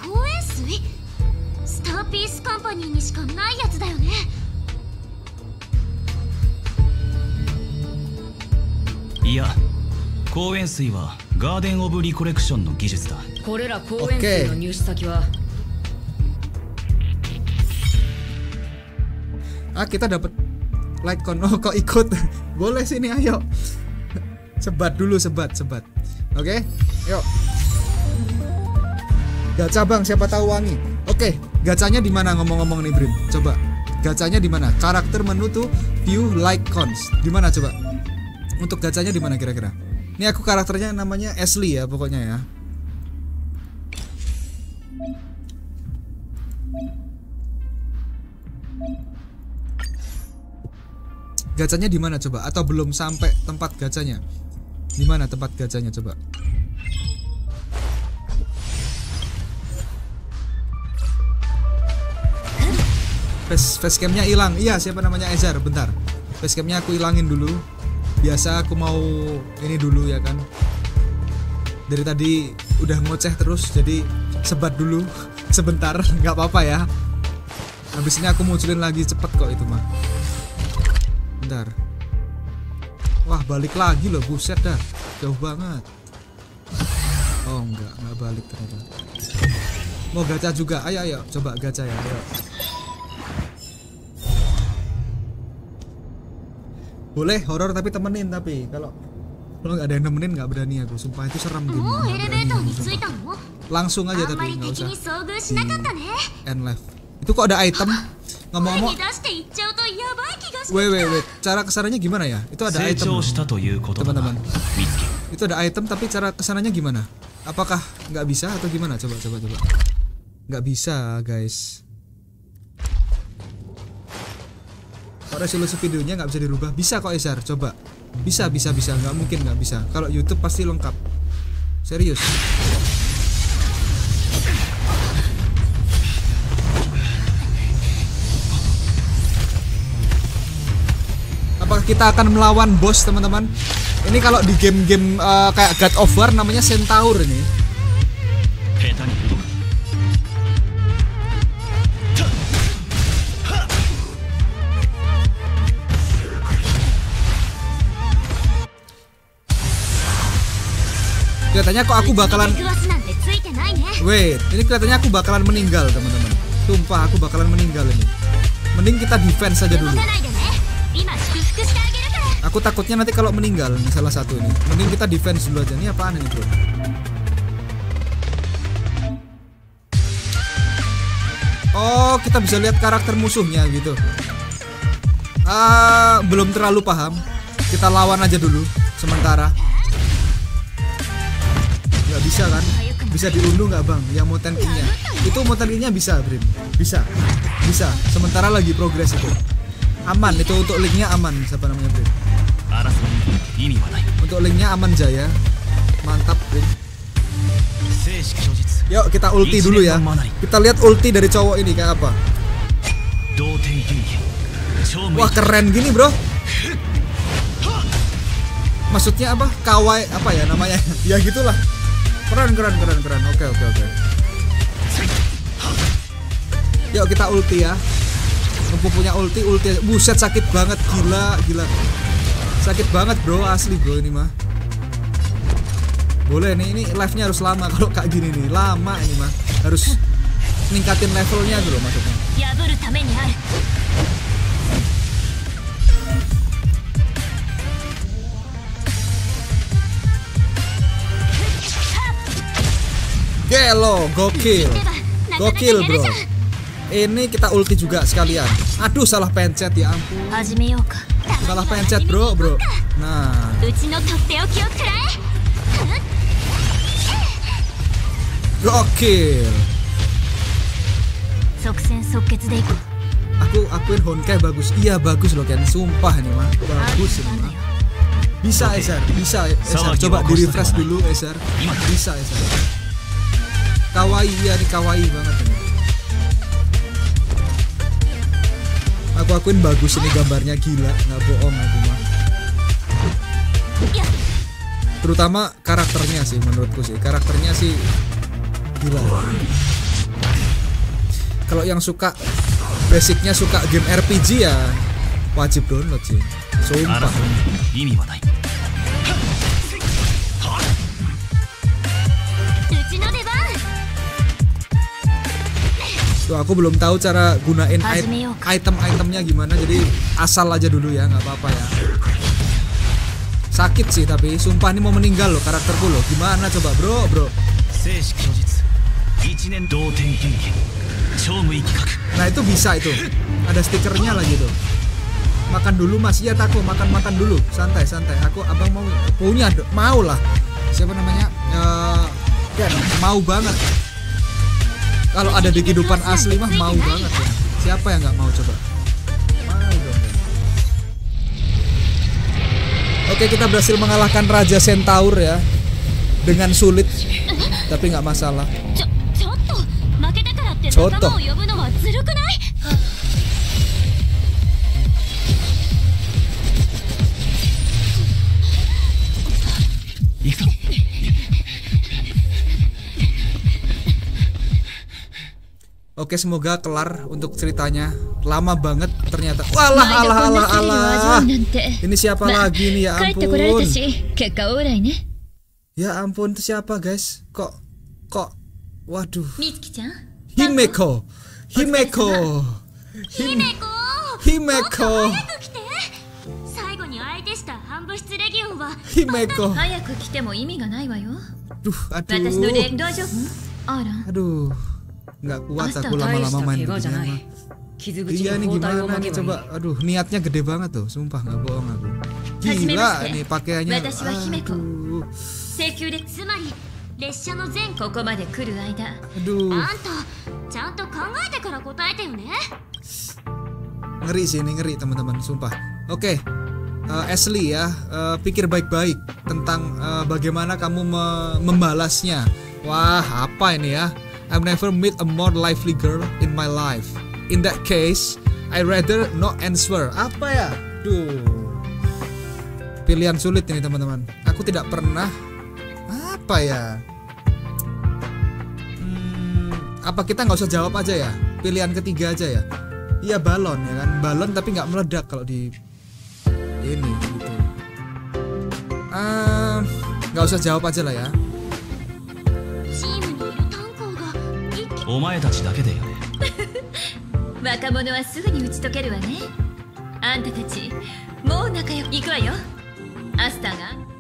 Iya, 公園水はガーデンオブリコレクションの技術だ。 これら公園水の入手先は kita dapat like kon. Oh kok ikut? Boleh sini ayo. Sebat dulu sebat. Oke, yuk. Gacha bang, siapa tahu wangi. Oke, gacanya di mana ngomong-ngomong nih Brim? Coba, gacanya di mana? Karakter menu tuh view like cons. Di mana coba? Untuk gacanya di mana kira-kira? Ini aku karakternya namanya Ashley ya pokoknya ya. Gacanya di mana coba? Atau belum sampai tempat gacanya? Di mana tempat gacanya coba? Facecamnya hilang. Iya, siapa namanya Ezar? Bentar. Facecamnya aku hilangin dulu. Biasa aku mau ini dulu ya kan. Dari tadi udah ngoceh terus, jadi sebat dulu sebentar, nggak apa-apa ya. Habis ini aku munculin lagi cepet kok itu mah. Bentar. Wah, balik lagi loh, buset dah. Jauh banget. Oh, enggak balik ternyata. Mau gacha juga. Ayo, coba gacha ya. Ayo. Boleh horor tapi temenin, tapi kalau nggak ada yang nemenin nggak berani aku. Sumpah itu seram gitu. Langsung aja tapi nggak usah. End life. Itu kok ada item? Ngomong-ngomong. Wait. Cara kesananya gimana ya? Itu ada item. Teman-teman. Itu ada item tapi cara kesananya gimana? Apakah nggak bisa atau gimana? Coba. Nggak bisa, guys. Kok resolusi videonya nggak bisa dirubah? Bisa kok, Ezar. Coba. Bisa. Nggak mungkin nggak bisa. Kalau YouTube pasti lengkap. Serius. Apakah kita akan melawan bos, teman-teman? Ini kalau di game-game kayak God of War namanya Centaur ini. Kelihatannya kok aku bakalan ini kelihatannya aku bakalan meninggal, teman-teman. Sumpah aku bakalan meninggal ini. Mending kita defense saja dulu. Aku takutnya nanti kalau meninggal nih salah satu ini. Mending kita defense dulu aja. Ini apaan ini, bro? Oh, kita bisa lihat karakter musuhnya gitu. Belum terlalu paham. Kita lawan aja dulu sementara. Nggak bisa kan? Bisa diunduh nggak, Bang? Yang mau tankinya. Itu mau tankinya bisa, Brim. Bisa. Sementara lagi progres itu. Aman, itu untuk linknya aman. Siapa namanya, Brim? Untuk linknya aman, Jaya. Mantap, Brim. Yuk kita ulti dulu ya. Kita lihat ulti dari cowok ini kayak apa. Wah, keren gini, bro. Maksudnya apa? Kawaii apa ya namanya? Ya gitulah. Keren. Oke. Yuk kita ulti ya. Mumpung punya ulti. Buset, sakit banget, gila. Sakit banget, bro, asli, bro, ini mah. Boleh nih, ini live-nya harus lama kalau kayak gini nih. Lama ini mah. Harus ningkatin levelnya dulu maksudnya. Gelo, gokil, bro. Ini kita ulti juga sekalian. Aduh, salah pencet, ya ampun. Salah pencet, bro. Nah. Gokil. Aku akuin Honkai bagus. Iya, bagus loh, Ken. Sumpah nih mah. Bagus ini mah. Bisa, Ezar. Coba di-refresh dulu, Ezar. Bisa, Ezar. Kawaii, ya nih, kawaii banget ini. Aku akuin bagus ini gambarnya, gila, nggak bohong aku mah. Terutama karakternya sih, menurutku sih. Karakternya sih gila. Kalau yang suka basicnya suka game RPG ya wajib download sih. Sumpah. Tuh, aku belum tahu cara gunain item-itemnya gimana, jadi asal aja dulu ya, nggak apa-apa ya. Sakit sih tapi, sumpah ini mau meninggal loh karakterku loh. Gimana coba, bro? Nah itu bisa itu. Ada stikernya lagi tuh. Makan dulu, Mas. Iya, Tako, makan dulu. Santai. Abang mau lah. Siapa namanya? Ken, mau banget. Kalau ada di kehidupan asli mah mau banget ya. Siapa yang nggak mau coba? Mau dong ya. Oke, kita berhasil mengalahkan Raja Centaur ya. Dengan sulit. Tapi nggak masalah. Contoh. Oke, semoga kelar untuk ceritanya. Lama banget ternyata. Walah, alah. Ini siapa lagi nih, ya 帰ってこられた ampun. し結果オーライね Ya ampun, itu siapa guys? Kok waduh. みつきちゃん Himeko. 姫子 Himeko. 早く来て。最後に相手した半部室レギオンは Himeko. 早く来ても意味がないわよ Aduh, 私のレ aduh. 大丈夫あら Aduh. Nggak kuat アスタ aku 大し lama-lama た main 怪我じゃな beginian い mah. 傷口 Iya に ini 包帯を gimana 巻 nih けばいい coba. Aduh, niatnya gede banget tuh, sumpah nggak bohong aku. Gila nih pakaiannya. Watashi wa Himeko. Aduh. 請求でつまり列車の前後。 ここまで来る間 Aduh. あんたちゃんと考えてから答えてよね。 Ngeri sih ini, ngeri teman-teman, sumpah. Oke. Ashley ya, pikir baik-baik tentang bagaimana kamu membalasnya. Wah, apa ini ya? I've never met a more lively girl in my life. In that case, I rather not answer. Apa ya? Duh. Pilihan sulit ini teman-teman. Aku tidak pernah. Apa ya? Apa kita nggak usah jawab aja ya? Pilihan ketiga aja ya? Iya, balon ya kan? Balon tapi nggak meledak kalau di ini gitu. Nggak usah jawab aja lah ya. チームにいる炭鉱が一気お前たちだけでやれ。 若者はすぐに打ち解けるわねあんたたちもう仲良く行くわよアスタが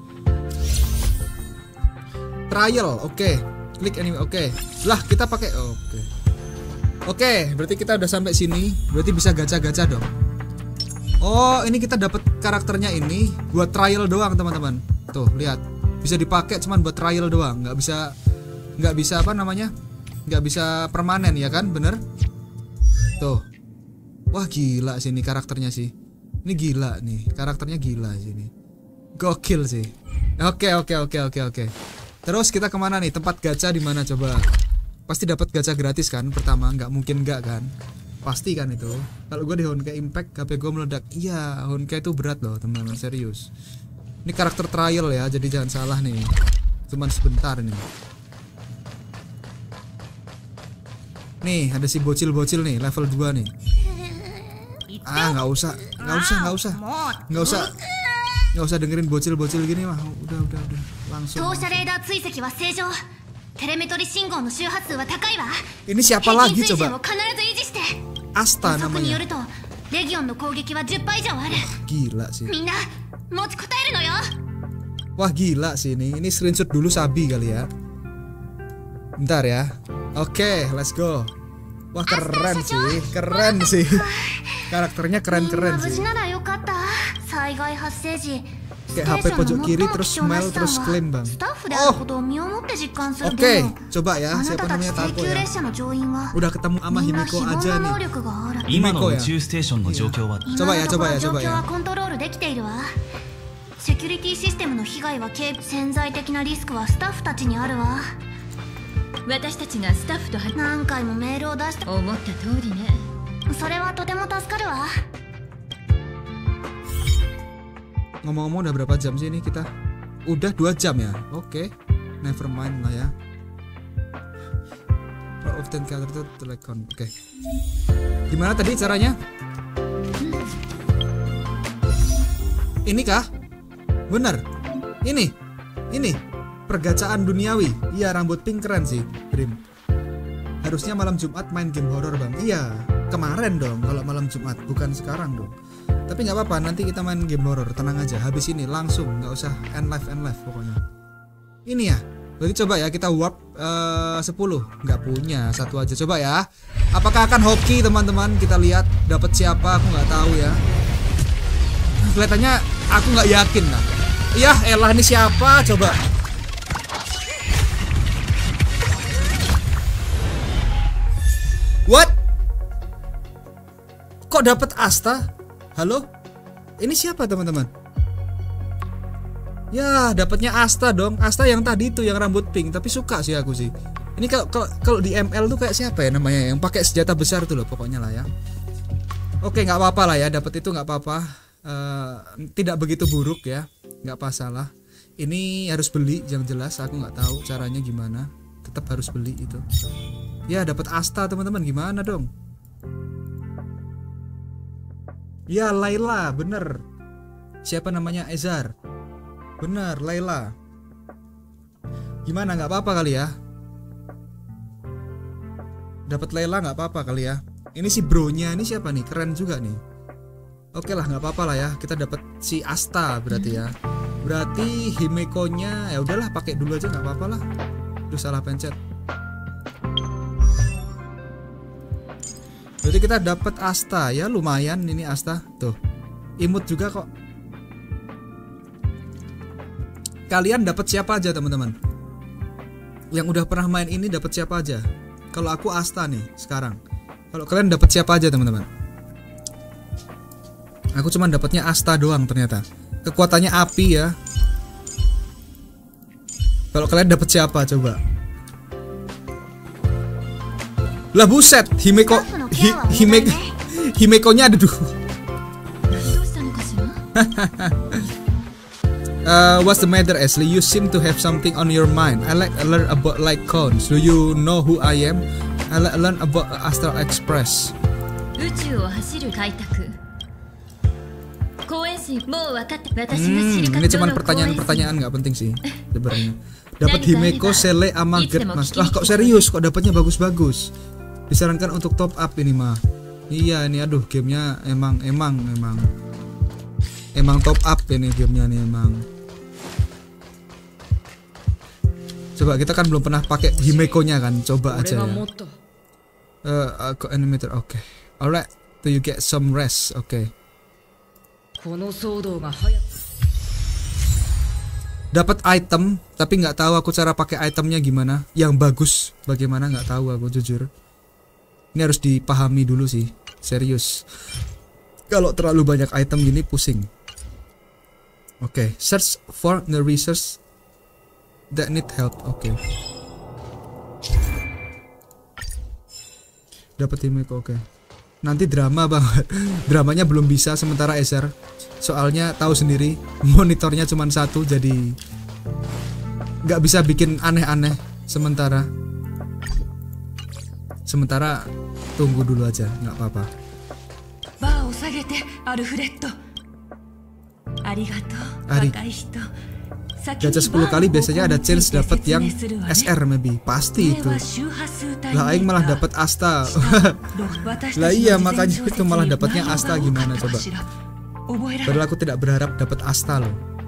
Trial, oke. Klik anime, oke. Lah kita pakai, oke. Oke, berarti kita udah sampai sini. Berarti bisa gacha-gacha dong. Oh, ini kita dapat karakternya ini buat trial doang teman-teman. Tuh lihat, bisa dipakai cuman buat trial doang. Nggak bisa apa namanya? Nggak bisa permanen ya kan, bener? Tuh. Wah gila sih ini karakternya sih. Ini gila nih, karakternya gila sih ini. Gokil sih. Oke. Terus kita kemana nih? Tempat gacha di mana coba? Pasti dapat gacha gratis kan? Pertama, nggak mungkin nggak kan? Pasti kan itu. Kalau gue di Honkai Impact, HP gue meledak. Iya, Honkai itu berat loh teman-teman, serius. Ini karakter trial ya, jadi jangan salah nih. Cuman sebentar nih. Nih ada si bocil-bocil nih, level 2 nih. Nggak usah dengerin bocil-bocil gini mah. Udah langsung. 投射レーダー追跡は正常。テレメトリ信号の周波数は高いわ。 Ini siapa 平 lagi 均水準を coba? 必ず維持して。 Asta 予測によ namanya. るとレギオンの攻撃は10倍以上ある。 Gila sih. みんな持ちこたえるのよ。 Wah gila sih ini. Ini screenshot dulu Sabi kali ya. Bentar ya. Oke, let's go. Wah keren sih. Karakternya みん keren-keren な無事 sih. ならよかった。災害発生時。 Kayak HP pojok kiri terus smile terus klaim bang. スタッフであることを身をもって実感する。 Oke, でも coba ya あな siapa たたち namanya 請 Tako 求 ya. 列車の乗員は Udah ketemu sama みんな Himeko 非凡 aja な能 nih. 力がある。 今の Himeko ya? 宇宙ステーションの状況はちょばや今のところちょばや状況はコントロールできているわ。セキュリティシステムの被害は潜在的なリスクはスタッフたちにあるわ。 私たちがスタッフと何回もメールを出して。 思った通りねそれはとても助かるわ。 Ngomong-ngomong udah berapa jam sih ini kita? Udah 2 jam ya? Oke, never mind lah ya. Part of 10 character to like on. Oke. Gimana tadi caranya? Ini kah? Bener. Ini pergacaan duniawi. Iya, rambut pink keren sih, Brim. Harusnya malam Jumat main game horror bang. Iya, kemarin dong kalau malam Jumat, bukan sekarang dong. Tapi nggak apa-apa, nanti kita main game horror, tenang aja. Habis ini langsung, nggak usah end live pokoknya. Ini ya, berarti coba ya kita warp 10. Nggak punya, satu aja. Coba ya. Apakah akan hoki teman-teman? Kita lihat dapat siapa, aku nggak tahu ya. Kelihatannya aku nggak yakin lah. Iya, elah ini siapa? Coba. What? Kok dapat Asta? Halo? Ini siapa teman-teman? Ya, dapatnya Asta dong. Asta yang tadi itu yang rambut pink, tapi suka sih aku sih. Ini kalau di ML tuh kayak siapa ya namanya yang pakai senjata besar tuh loh pokoknya lah ya. Oke, nggak apa-apa lah ya, dapat itu nggak apa-apa. Tidak begitu buruk ya, nggak masalah. Ini harus beli yang jelas, aku nggak tahu caranya gimana. Tetap harus beli itu. Ya dapat Asta teman-teman, gimana dong? Ya Layla, bener. Siapa namanya? Ezar. Bener, Layla. Gimana, nggak apa-apa kali ya? Dapat Layla nggak apa-apa kali ya? Ini si bronya ini siapa nih? Keren juga nih. Oke lah, nggak apa-apa lah ya. Kita dapat si Asta berarti ya. Berarti Himeko-nya ya udahlah, pakai dulu aja nggak apa-apa lah. Duh, salah pencet. Berarti kita dapat Asta ya, lumayan ini Asta. Tuh. Imut juga kok. Kalian dapat siapa aja teman-teman? Yang udah pernah main ini dapat siapa aja? Kalau aku Asta nih sekarang. Kalau kalian dapat siapa aja teman-teman? Aku cuma dapatnya Asta doang ternyata. Kekuatannya api ya. Kalau kalian dapat siapa coba? Lah buset, Himeko Himeko-nya ada dua. What's the matter, Ashley? You seem to have something on your mind. I like to learn about light cones. Do you know who I am? I like to learn about Astral Express. Ini cuma pertanyaan-pertanyaan nggak penting sih sebenarnya. Dapat Himeko, Sele, sama Mas. Wah kok serius? Kok dapatnya bagus-bagus? Disarankan untuk top up ini mah. Iya ini, aduh gamenya emang top up ini gamenya nih emang. Coba kita kan belum pernah pakai Himeko-nya kan, coba aja ya. Animator, oke. Alright, do you get some rest? Oke. Dapat item, tapi nggak tahu aku cara pakai itemnya gimana. Yang bagus, bagaimana nggak tahu aku jujur. Ini harus dipahami dulu sih, serius. Kalau terlalu banyak item gini pusing. Oke, search for the research that need help. Oke. Dapat Himeko, oke. Nanti drama banget. Dramanya belum bisa sementara Ezer. Soalnya tahu sendiri monitornya cuma satu, jadi nggak bisa bikin aneh-aneh sementara. Tunggu dulu aja, nggak apa-apa. Gacha 10 kali biasanya ada chance dapat yang SR maybe. Pasti itu. Lah aing malah dapat Asta. Lah iya makanya itu malah dapatnya Asta, gimana coba? Padahal aku tidak berharap dapat Asta loh.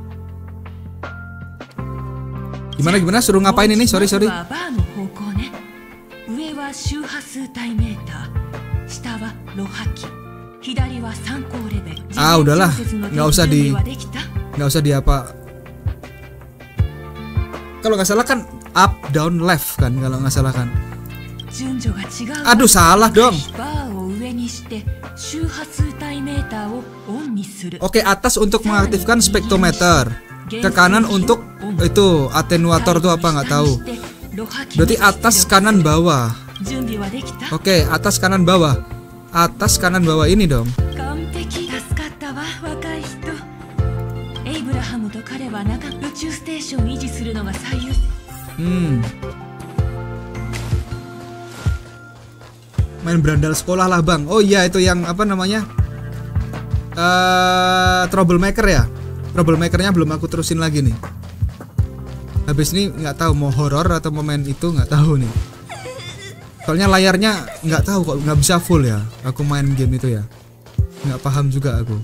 Gimana suruh ngapain ini? Sorry. Ah udahlah, nggak usah di apa. Kalau nggak salah kan up down left kan, kalau nggak salah kan. Aduh salah dong. Oke, atas untuk mengaktifkan spektrometer, ke kanan untuk itu atenuator tuh apa nggak tahu. Berarti atas kanan bawah. Oke, atas kanan bawah. Atas kanan bawah ini dong. Main berandal sekolah lah bang. Oh iya itu yang apa namanya, troublemaker ya. Troublemakernya belum aku terusin lagi nih. Habis ini nggak tahu mau horor atau mau main itu, nggak tahu nih. Soalnya layarnya nggak tahu kok nggak bisa full ya. Aku main game itu ya, nggak paham juga aku.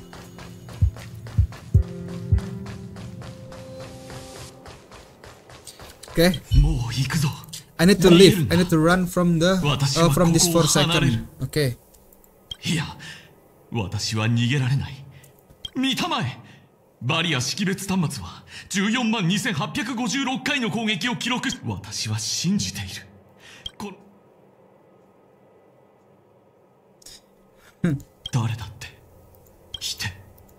Oke. I need to leave. I need to run from this for second. Oke. いや、私は逃げられない。見たまえ。バリア識別端末は142856回の攻撃を記録し、私は信じている。誰だって来て。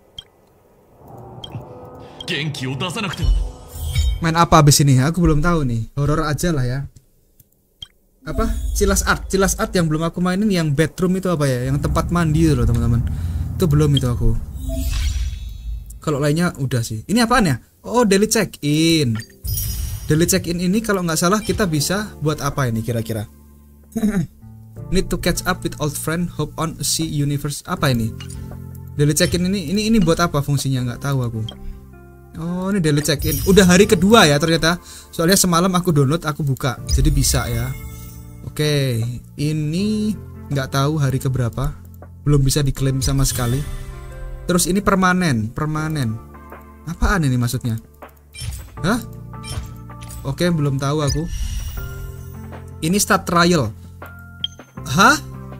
元気を出さなくては。 Main apa abis ini? Aku belum tahu nih. Horor aja lah ya. Apa? Cilas art yang belum aku mainin, yang bedroom itu apa ya? Yang tempat mandi itu loh teman-teman. Itu belum itu aku. Kalau lainnya udah sih. Ini apaan ya? Oh, daily check-in. Daily check-in ini kalau nggak salah kita bisa buat apa ini kira-kira? Need to catch up with old friend, hope on see universe. Apa ini? Daily check-in ini buat apa fungsinya, nggak tahu aku. Oh, ini daily check-in. Udah hari kedua ya ternyata. Soalnya semalam aku download, aku buka. Jadi bisa ya. Oke, ini nggak tahu hari keberapa. Belum bisa diklaim sama sekali. Terus ini permanen. Apaan ini maksudnya? Hah? Oke, belum tahu aku. Ini start trial. Hah?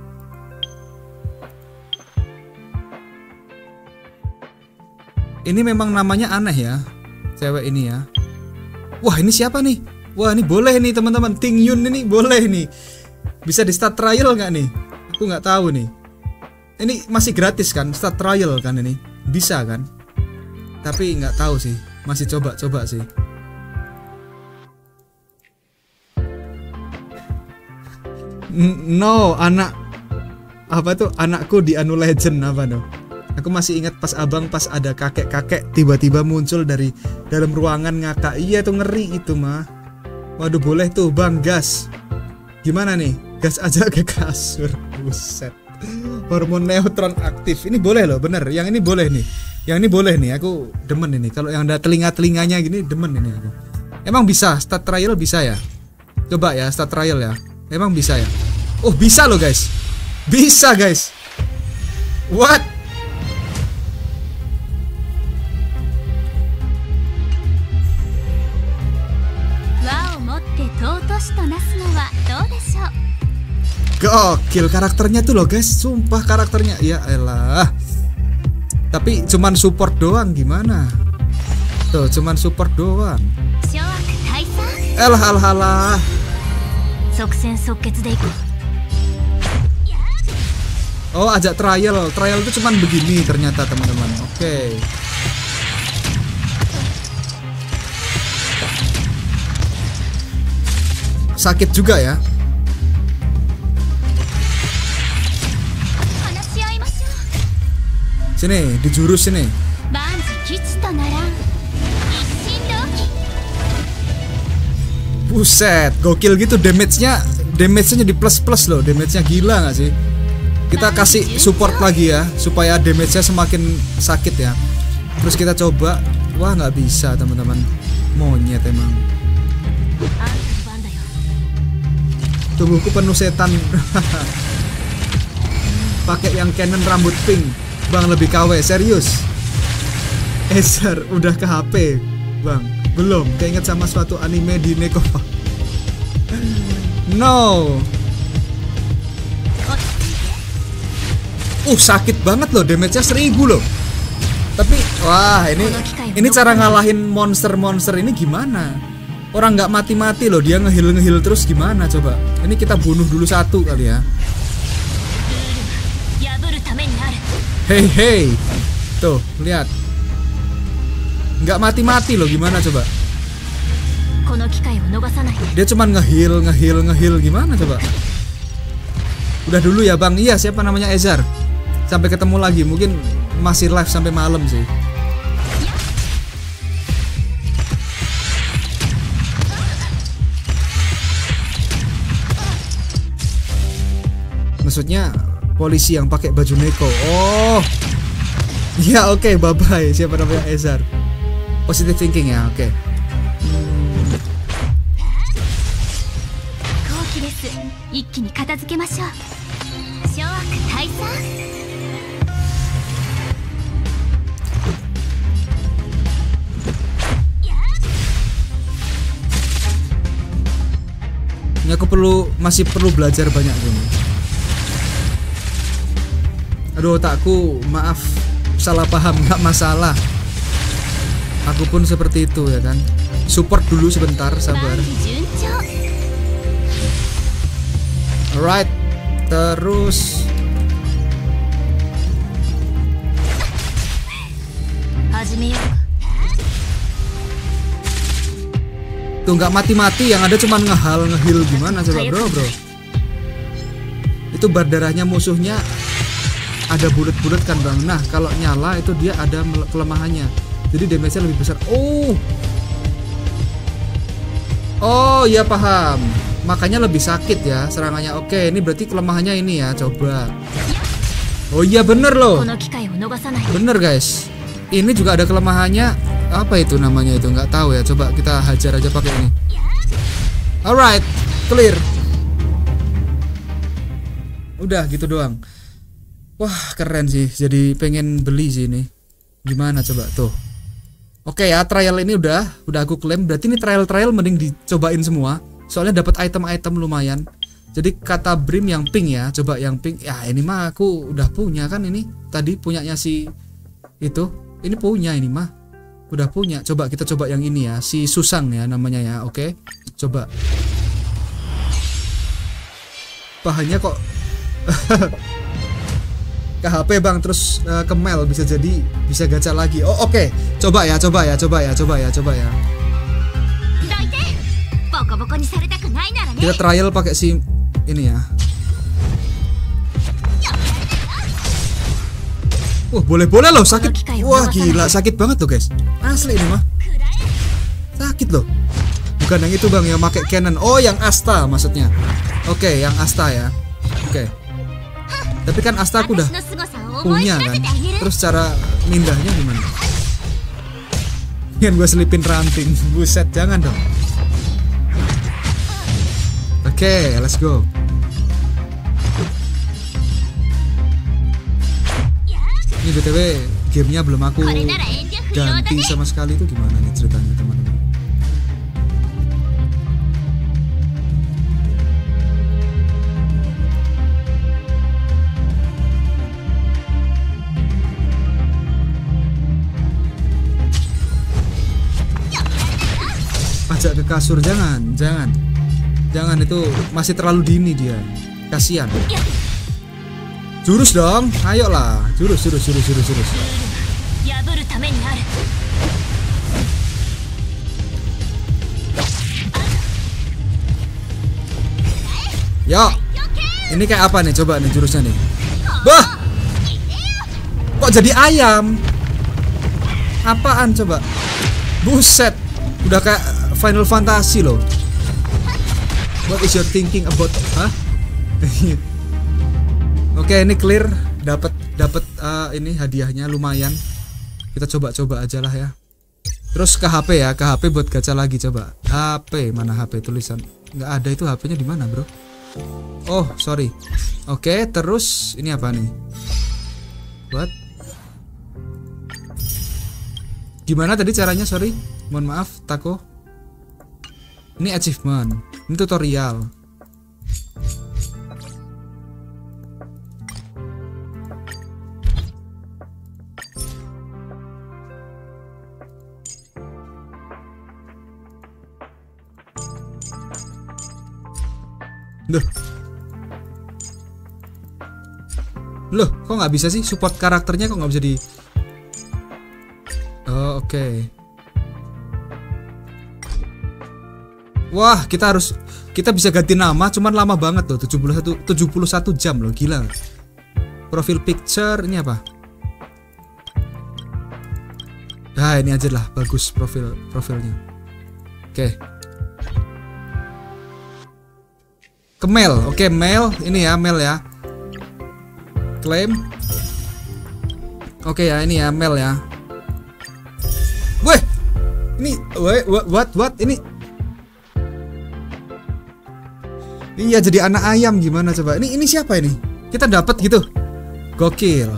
Ini memang namanya aneh ya, cewek ini ya. Wah, ini siapa nih? Wah, ini boleh nih teman-teman. Ting Yun ini boleh nih. Bisa di start trial nggak nih? Aku nggak tahu nih. Ini masih gratis kan? Start trial kan ini? Bisa kan? Tapi nggak tahu sih. Masih coba-coba sih. No, apa tuh? Anakku di Anu Legend apa tuh? Aku masih ingat pas abang pas ada kakek-kakek tiba-tiba muncul dari dalam ruangan ngakak. Iya tuh ngeri itu mah. Waduh, boleh tuh bang, gas. Gimana nih? Gas aja ke kasur. Buset. Hormon neutron aktif. Ini boleh loh, bener. Yang ini boleh nih. Yang ini boleh nih. Aku demen ini. Kalau yang ada telinga-telinganya gini demen ini aku. Emang bisa start trial bisa ya? Coba ya start trial ya. Emang bisa ya? Oh, bisa loh guys. Bisa guys. What? Gokil karakternya tuh loh guys. Sumpah karakternya. Ya elah. Tapi cuman support doang gimana? Tuh cuman support doang. Alah. Oh, ajak trial. Trial itu cuman begini ternyata teman-teman. Oke. Sakit juga ya. Sini, di jurus sini. Buset, gokil gitu damage-nya di plus-plus loh. Damage-nya gila gak sih? Kita kasih support lagi ya supaya damage-nya semakin sakit ya. Terus kita coba. Wah, nggak bisa teman-teman. Monyet emang. Tubuhku penuh setan. Pakai yang Canon rambut pink. Bang lebih KW, serius. Eser udah ke HP, Bang. Belum, keinget sama suatu anime di Neko. No. Sakit banget loh, damage-nya 1000 loh. Tapi wah, ini cara ngalahin monster-monster ini gimana? Orang nggak mati-mati loh, dia ngehil terus gimana coba? Ini kita bunuh dulu satu kali ya. Hey, tuh lihat, nggak mati-mati loh, gimana coba? Dia cuman ngehil gimana coba? Udah dulu ya bang, iya siapa namanya Ezar. Sampai ketemu lagi, mungkin masih live sampai malam sih. Maksudnya polisi yang pakai baju Neko. Oh, ya oke, bye bye. Siapa namanya Ezar? Positive thinking ya, oke. Ini aku masih perlu belajar banyak gini. Aduh otakku, maaf, salah paham, nggak masalah. Aku pun seperti itu ya kan. Support dulu sebentar, sabar. Alright, terus tuh nggak mati-mati, yang ada cuman ngehil gimana coba bro. Itu bar darahnya musuhnya ada bulat-bulat kan bang. Nah kalau nyala itu dia ada kelemahannya, jadi damage-nya lebih besar. Oh ya paham. makanya lebih sakit ya serangannya. Oke, ini berarti kelemahannya ini ya, coba. Oh iya bener loh. この機会を逃さないで Bener guys. Ini juga ada kelemahannya. Apa itu namanya itu? Nggak tahu ya. Coba kita hajar aja pakai ini. Alright, clear. Udah gitu doang. Wah keren sih. Jadi pengen beli sih ini. Gimana coba tuh. Oke ya, trial ini udah aku klaim. Berarti ini trial mending dicobain semua. Soalnya dapat item-item lumayan. Jadi kata Brim yang pink ya, coba yang pink. Ya ini mah aku udah punya kan ini. Tadi punyanya si itu. Ini punya ini mah. Udah punya. Coba kita coba yang ini ya, si Susang ya namanya ya. Oke. Coba. Bahannya kok KHP bang, terus Kemel bisa jadi bisa gacha lagi. Oh oke. Coba ya. ボコボコにされたくないならね Kita trial pakai si ini ya. Boleh loh, sakit. Wah gila, sakit banget tuh guys. Asli ini mah. Sakit loh. Bukan yang itu bang, yang pakai cannon. Oh yang Asta maksudnya. Oke, yang Asta ya. Oke. Tapi kan Asta aku udah 私の凄さを思い punya 知ら kan. せてあげる Terus cara mindahnya gimana? Yang gue selipin ranting. Buset, jangan dong. Oke, let's go. Ini BTW gamenya belum aku これなら遠慮不要だ ganti ね sama sekali. Itu gimana nih ceritanya teman-teman? Pajak ke kasur, jangan itu masih terlalu dini dia, kasihan. Jurus dong, ayolah, jurus. 破るためにある Yo, ini kayak apa nih? Coba nih jurusnya nih. Bah, kok jadi ayam? Apaan coba? Buset, udah kayak Final Fantasy loh. What is your thinking about? Hah? Oke, ini clear. Dapat ini hadiahnya lumayan. Kita coba aja lah ya. Terus ke HP ya, ke HP buat gacha lagi coba. HP mana HP tulisan? Nggak ada itu HP-nya di mana bro? Oh sorry. Oke, terus ini apa nih? What? Gimana tadi caranya? Sorry, mohon maaf, Tako. Ini achievement, ini tutorial. Loh, kok nggak bisa sih support karakternya, kok nggak bisa di? Oh, oke. Wah, kita bisa ganti nama, cuman lama banget loh, 71 jam loh, gila. Profil picture ini apa? Nah, ini aja lah, bagus profilnya. Oke. Ke mail, oke mail, ini ya mail ya. Claim. Oke ya, ini ya mail ya. Weh, ini what ini? Iya jadi anak ayam gimana coba? Ini siapa ini? Kita dapat gitu. Gokil.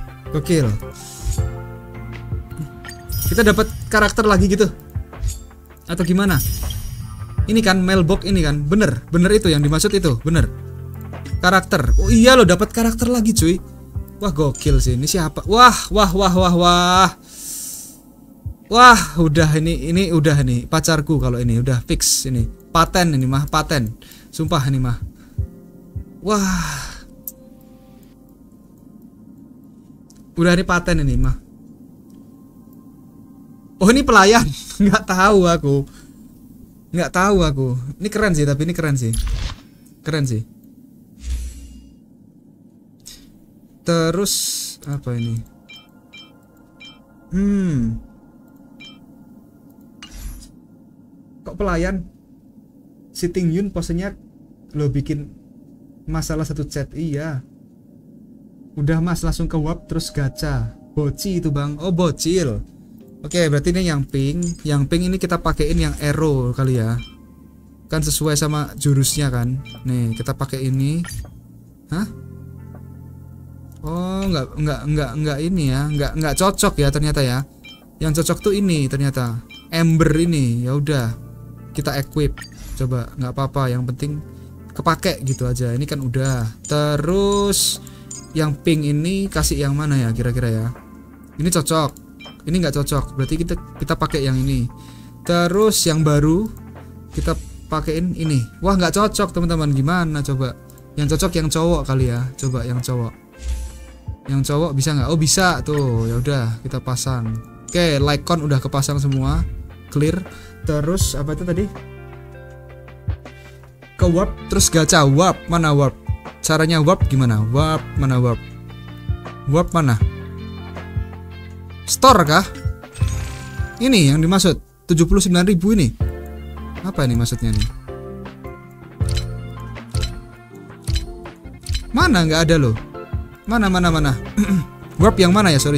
Kita dapat karakter lagi gitu. Atau gimana? Ini kan mailbox ini kan, bener itu yang dimaksud itu, bener. Karakter, oh iya loh dapat karakter lagi cuy. Wah gokil sih, ini siapa? Wah, udah ini udah nih pacarku kalau ini udah fix ini, paten ini mah paten, sumpah ini mah. Wah, udah ini paten ini mah. Oh ini pelayan, nggak tahu aku. Ini keren sih, tapi ini keren sih. Terus apa ini? Kok pelayan? si Ting Yun posenya lo bikin masalah satu chat. Iya. Udah mas, langsung ke warp terus gacha. Boci itu bang. Oh bocil. Oke, berarti ini yang pink. Yang pink ini kita pakein yang arrow kali ya. Kan sesuai sama jurusnya kan. Nih kita pakai ini. Hah? Oh nggak ini ya. Nggak cocok ya ternyata ya. Yang cocok tuh ini ternyata. Ember ini. Ya udah. Kita equip. Coba nggak apa-apa. Yang penting kepake gitu aja. Ini kan udah. Terus yang pink ini kasih yang mana ya kira-kira ya? Ini cocok. Ini nggak cocok. Berarti kita pakai yang ini. Terus yang baru kita pakein ini. Wah nggak cocok teman-teman. Gimana coba? Yang cocok yang cowok kali ya. Coba yang cowok. Yang cowok bisa nggak? Oh bisa tuh. Ya udah kita pasang. Oke, Lycon udah kepasang semua. Clear. Terus apa itu tadi? Ke warp terus gacha. Warp mana warp? Caranya warp gimana? Warp mana warp? Warp mana? Store kah? Ini yang dimaksud 79.000 ini. Apa ini maksudnya nih? Mana nggak ada loh? Mana? Warp yang mana ya? Sorry.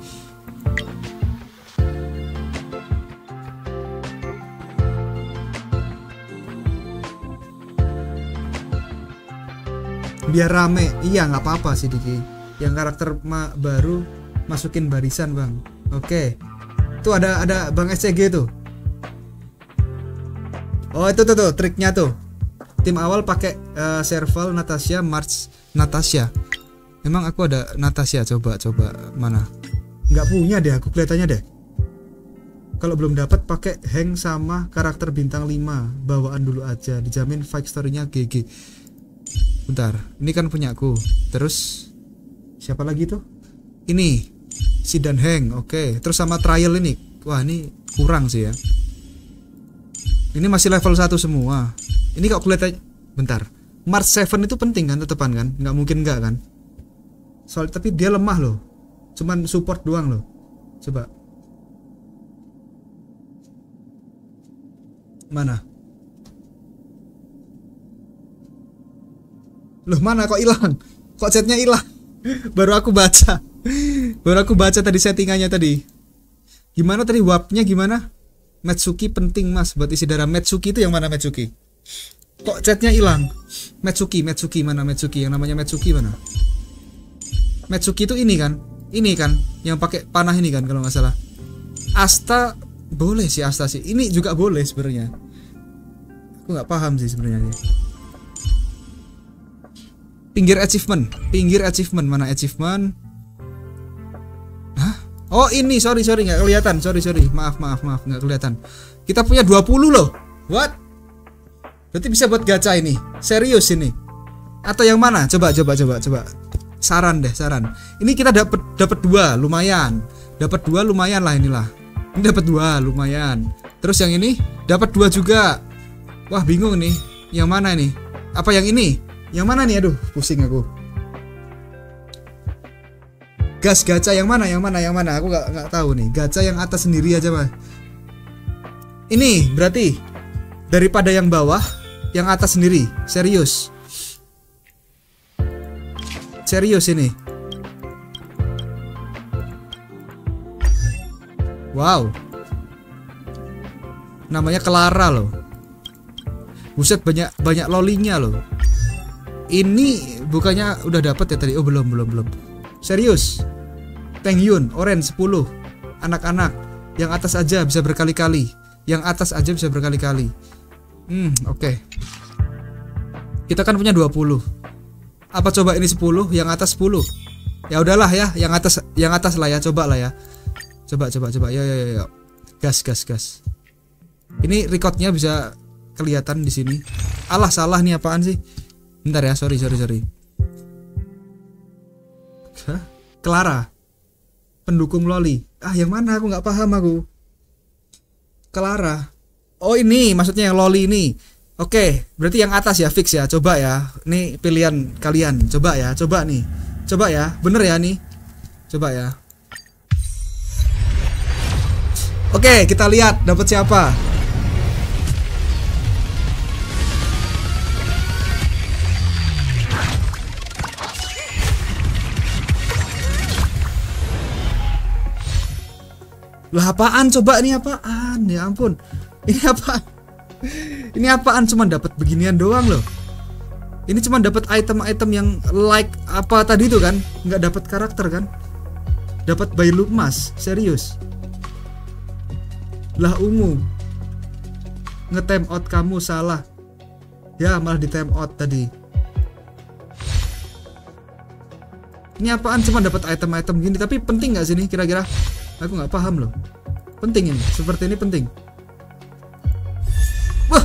Biar rame. Iya nggak apa-apa sih Diki. Yang karakter baru masukin barisan bang. Oke. Tuh ada bang SCG tuh. Oh itu tuh triknya tuh. Tim awal pakai Serval, Natasha, March, Natasha. Emang aku ada Natasha, coba mana? Nggak punya deh aku kelihatannya deh. Kalau belum dapat pakai Hank sama karakter bintang 5 bawaan dulu aja. Dijamin fight story-nya GG. Bentar, ini kan punya aku. Terus siapa lagi tuh? Ini si Dan Heng, oke. Terus sama trial ini. Wah ini kurang sih ya. Ini masih level 1 semua. Ini kok kelihatan. Bentar, March 7 itu penting kan tetepan kan? Nggak mungkin nggak kan? Soalnya tapi dia lemah loh. Cuman support doang loh. Coba. Mana? Loh mana kok hilang? Kok chatnya hilang? Baru aku baca tadi settingannya tadi. Gimana tadi warpnya gimana? Metsuki penting mas buat isi darah. Metsuki itu yang mana Metsuki? Kok chatnya hilang? Metsuki mana Metsuki? Yang namanya Metsuki mana? Metsuki itu ini kan? Ini kan yang pakai panah ini kan kalau nggak salah. Asta boleh sih Asta sih. Ini juga boleh sebenarnya. Aku nggak paham sih sebenarnya. Pinggir achievement mana achievement? Hah? Oh ini sorry nggak kelihatan. Sorry maaf nggak kelihatan. Kita punya 20 loh. What? Berarti bisa buat gacha ini. Serius ini? Atau yang mana? Coba. Saran. Ini kita dapat 2 lumayan. Dapat 2 lumayan lah inilah. Ini dapat 2 lumayan. Terus yang ini dapat 2 juga. Wah bingung nih. Yang mana nih? Apa yang ini? Yang mana nih? Aduh, pusing aku. Gas gacha yang mana? Aku nggak tahu nih. Gacha yang atas sendiri aja mah. Ini berarti daripada yang bawah, yang atas sendiri. Serius ini. Wow. Namanya Clara loh. Buset banyak lolinya loh. Ini bukannya udah dapat ya tadi? Oh belum. Serius. Teng Yun, orange 10. Anak-anak, yang atas aja bisa berkali-kali. Oke. Kita kan punya 20. Apa coba ini 10, yang atas 10. Ya udahlah ya, yang atas lah ya, coba lah ya. Coba. Yo. Gas. Ini recordnya bisa kelihatan di sini. Alah salah nih apaan sih? Bentar ya, sorry. Hah? Clara. Pendukung loli. Ah, yang mana? Aku nggak paham aku. Clara. Oh ini, maksudnya yang loli ini. Oke, berarti yang atas ya, fix ya. Coba ya. Ini pilihan kalian. Coba nih. Coba ya, bener ya nih. Coba ya. Oke, kita lihat dapat siapa. Lah apaan coba, ini apaan? Ya ampun. Ini apaan? Ini apaan, cuma dapat beginian doang loh. Ini cuma dapat item-item yang like apa tadi itu kan, nggak dapat karakter kan? Dapat by Lukmas, serius. Lah ungu. Nge-time out kamu salah. Ya malah di time out tadi. Ini apaan, cuma dapat item-item gini, tapi penting nggak sih ini kira-kira? Aku nggak paham loh. Penting ini, seperti ini penting. Wah,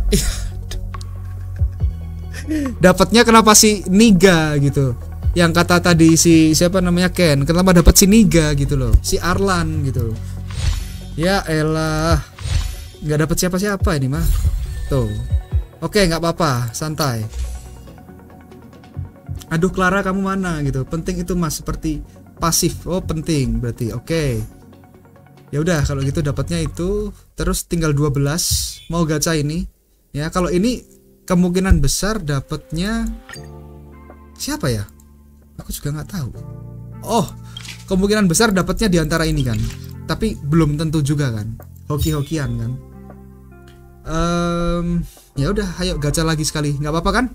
dapatnya kenapa si Niga gitu? Yang kata tadi si siapa namanya Ken, kenapa dapat si Niga gitu loh? Si Arlan gitu. Ya elah, nggak dapat siapa-siapa ini mah. Tuh, oke nggak apa-apa, santai. Aduh Clara kamu mana gitu? Penting itu mas, seperti pasif. Oh penting berarti. Oke. Ya udah kalau gitu dapatnya itu, terus tinggal 12. Mau gacha ini. Ya kalau ini kemungkinan besar dapatnya siapa ya? Aku juga nggak tahu. Oh, kemungkinan besar dapatnya di antara ini kan. Tapi belum tentu juga kan. Hoki-hokian kan. Ya udah, ayo gacha lagi sekali. Nggak apa-apa kan?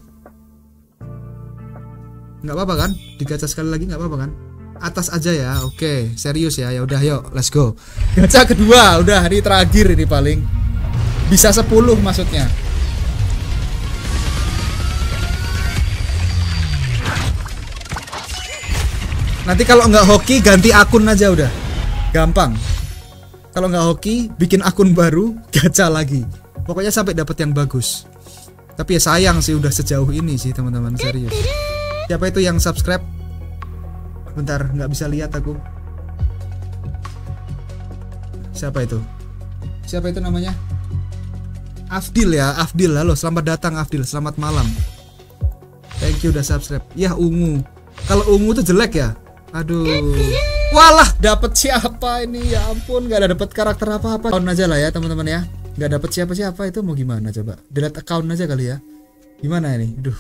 Nggak apa-apa kan? Digacha sekali lagi nggak apa-apa kan? Atas aja ya. Oke, serius ya. Ya udah, yuk, let's go. Gacha kedua, udah hari terakhir ini paling. Bisa 10 maksudnya. Nanti kalau nggak hoki ganti akun aja udah, gampang. Kalau nggak hoki bikin akun baru, gacha lagi. Pokoknya sampai dapat yang bagus. Tapi ya sayang sih udah sejauh ini sih teman-teman, serius. Siapa itu yang subscribe? Bentar, nggak bisa lihat aku. Siapa itu? Siapa itu namanya? Afdil ya, Afdil. Halo, selamat datang Afdil, selamat malam. Thank you udah subscribe. Ya ungu. Kalau ungu tuh jelek ya. Aduh. Walah, dapat siapa ini? Ya ampun, nggak ada dapat karakter apa-apa. Account aja lah ya teman-teman ya. Nggak dapat siapa-siapa itu mau gimana coba? Delete account aja kali ya. Gimana ini? Aduh.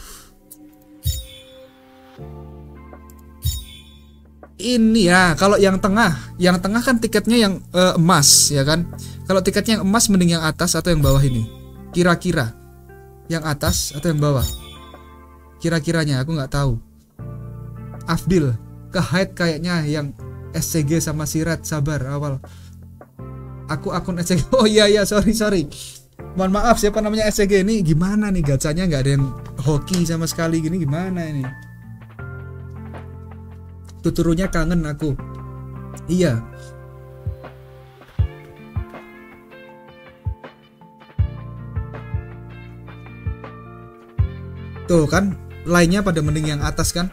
Ini ya, kalau yang tengah kan tiketnya yang emas ya kan. Kalau tiketnya yang emas mending yang atas atau yang bawah ini? Kira-kira yang atas atau yang bawah? Kira-kiranya aku nggak tahu. Afdil ke hide kayaknya yang SCG sama si Red, sabar awal. Aku akun SCG. Oh iya sorry. Mohon maaf, siapa namanya SCG ini? Gimana nih gacanya nggak ada yang hoki sama sekali gini, gimana ini? Tuturunya kangen aku. Iya. Tuh kan, lainnya pada mending yang atas kan?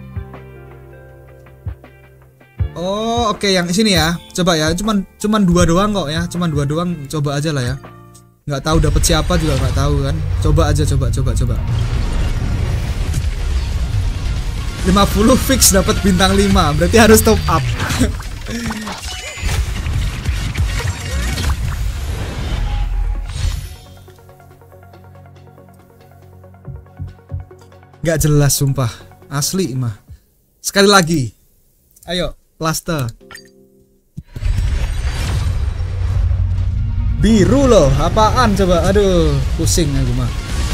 Oh, oke, yang sini ya. Coba ya, cuman 2 doang kok ya. Cuman 2 doang, coba aja lah ya. Nggak tahu dapat siapa juga nggak tahu kan. Coba aja, coba. 50 fix dapat bintang 5, berarti harus top up. Nggak jelas sumpah, asli mah. Sekali lagi, ayo, plaster. Biru loh, apaan coba? Aduh, pusing aku mah.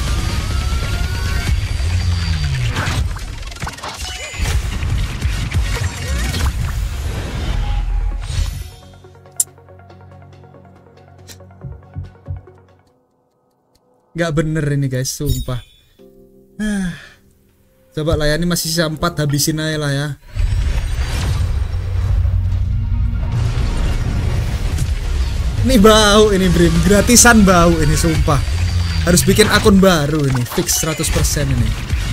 Nggak bener ini guys, sumpah. Coba lah ya, ini masih sisa 4, habisin aja lah ya. Ini bau ini Brim, gratisan bau ini sumpah. Harus bikin akun baru ini, fix 100% ini.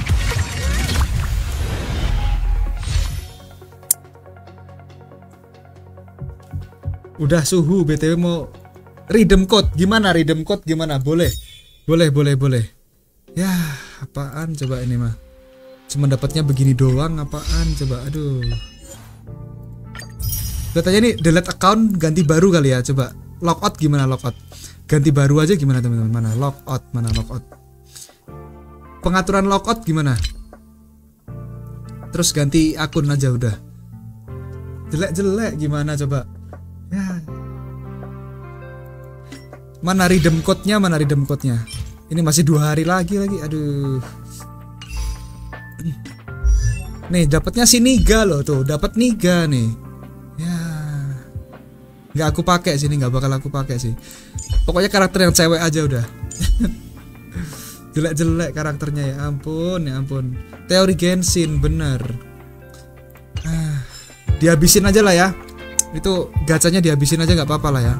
Udah suhu, BTW mau redeem code. Gimana redeem code gimana? Boleh. Ya, apaan coba ini mah. Cuma dapatnya begini doang, apaan coba. Aduh. Katanya ini delete account, ganti baru kali ya, coba. Logout gimana logout? Ganti baru aja gimana teman-teman? Mana logout? Pengaturan logout gimana? Terus ganti akun aja udah. Jelek gimana coba? Ya. Mana redeem code-nya? Mana redeem code-nya? Ini masih 2 hari lagi. Aduh. Nih, dapatnya si Niga loh tuh. Dapat Niga nih. Ya. Nggak aku pakai sini, nggak bakal aku pakai sih. Pokoknya karakter yang cewek aja udah. Jelek-jelek karakternya, ya ampun, ya ampun. Teori Genshin bener. Dihabisin aja lah ya. Itu gacanya dihabisin aja nggak apa-apa lah ya.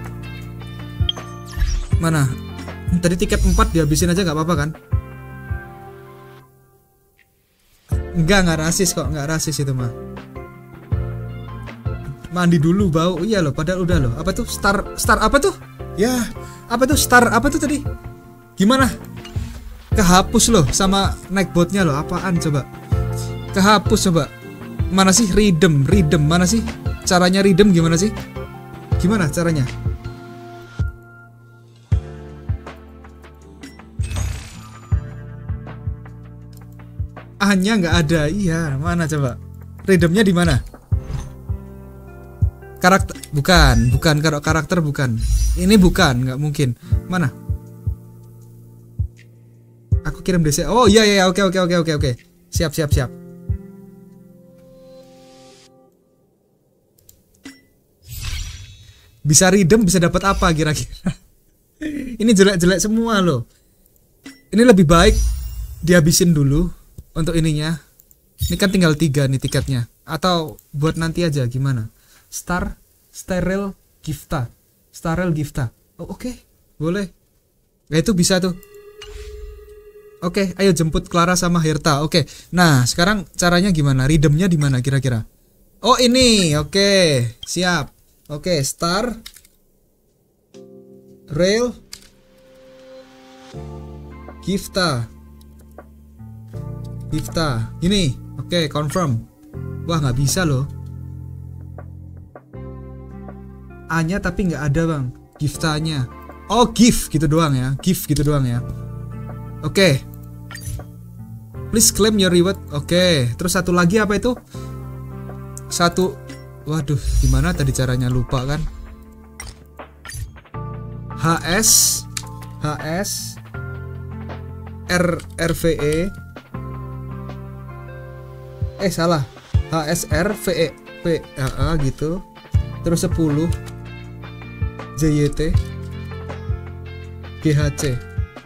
Mana? Tadi tiket 4 dihabisin aja nggak apa-apa kan? Enggak rasis kok, nggak rasis itu mah. Mandi dulu bau. Iya loh, padahal udah loh. Apa tuh? Star apa tuh? Ya, apa tuh? Star apa tuh tadi? Gimana? Kehapus loh sama naik botnya loh. Apaan coba? Kehapus coba. Mana sih redeem mana sih? Caranya redeem gimana sih? Gimana caranya? Hanya nggak ada. Iya, mana coba? Redeemnya di mana? Karakter bukan karakter bukan. Ini bukan, nggak mungkin. Mana? Aku kirim DC. Oh iya, oke. Siap. Bisa redeem, bisa dapat apa kira-kira? Ini jelek-jelek semua loh. Ini lebih baik dihabisin dulu untuk ininya. Ini kan tinggal 3 nih tiketnya. Atau buat nanti aja gimana? Sterile Gifta. Oh, oke. Boleh. Ya itu bisa tuh. Oke, ayo jemput Clara sama Herta. Oke. Nah, sekarang caranya gimana? Redeemnya di mana kira-kira? Oh, ini. Oke. Siap. Oke, Star Rail Gifta. Ini. Oke, confirm. Wah, nggak bisa loh. A-nya tapi nggak ada bang. Giftanya. Oh, gift gitu doang ya. Oke. Please claim your reward. Oke. Terus satu lagi apa itu? Waduh, gimana tadi caranya, lupa kan? HS RVE. Salah. HSR VE PAA gitu. Terus 10 JYT GHC.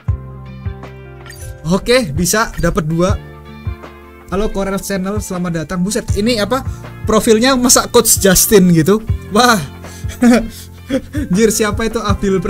Oke, bisa dapat 2. Halo Corel Channel, selamat datang. Buset, ini apa? Profilnya masa Coach Justin gitu. Wah. Jir, siapa itu Abil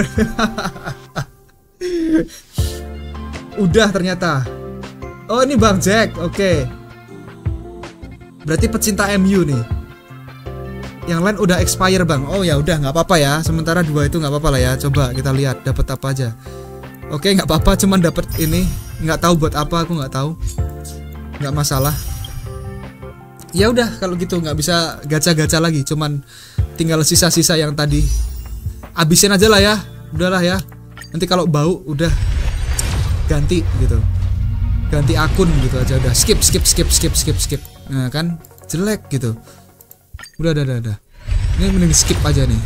Udah ternyata. Oh, ini Bang Jack. Oke. Berarti pecinta MU nih. Yang lain udah expire bang. Oh ya udah, nggak apa-apa ya. Sementara 2 itu nggak apa-apa lah ya. Coba kita lihat dapat apa aja. Oke, nggak apa-apa. Cuman dapat ini. Nggak tahu buat apa. Aku nggak tahu. Nggak masalah. Ya udah kalau gitu, nggak bisa gacha-gacha lagi. Cuman tinggal sisa-sisa yang tadi. Abisin aja lah ya. Udahlah ya. Nanti kalau bau udah ganti gitu. Ganti akun gitu aja udah. Skip. Nah kan jelek gitu. Udah. Ini mending skip aja nih.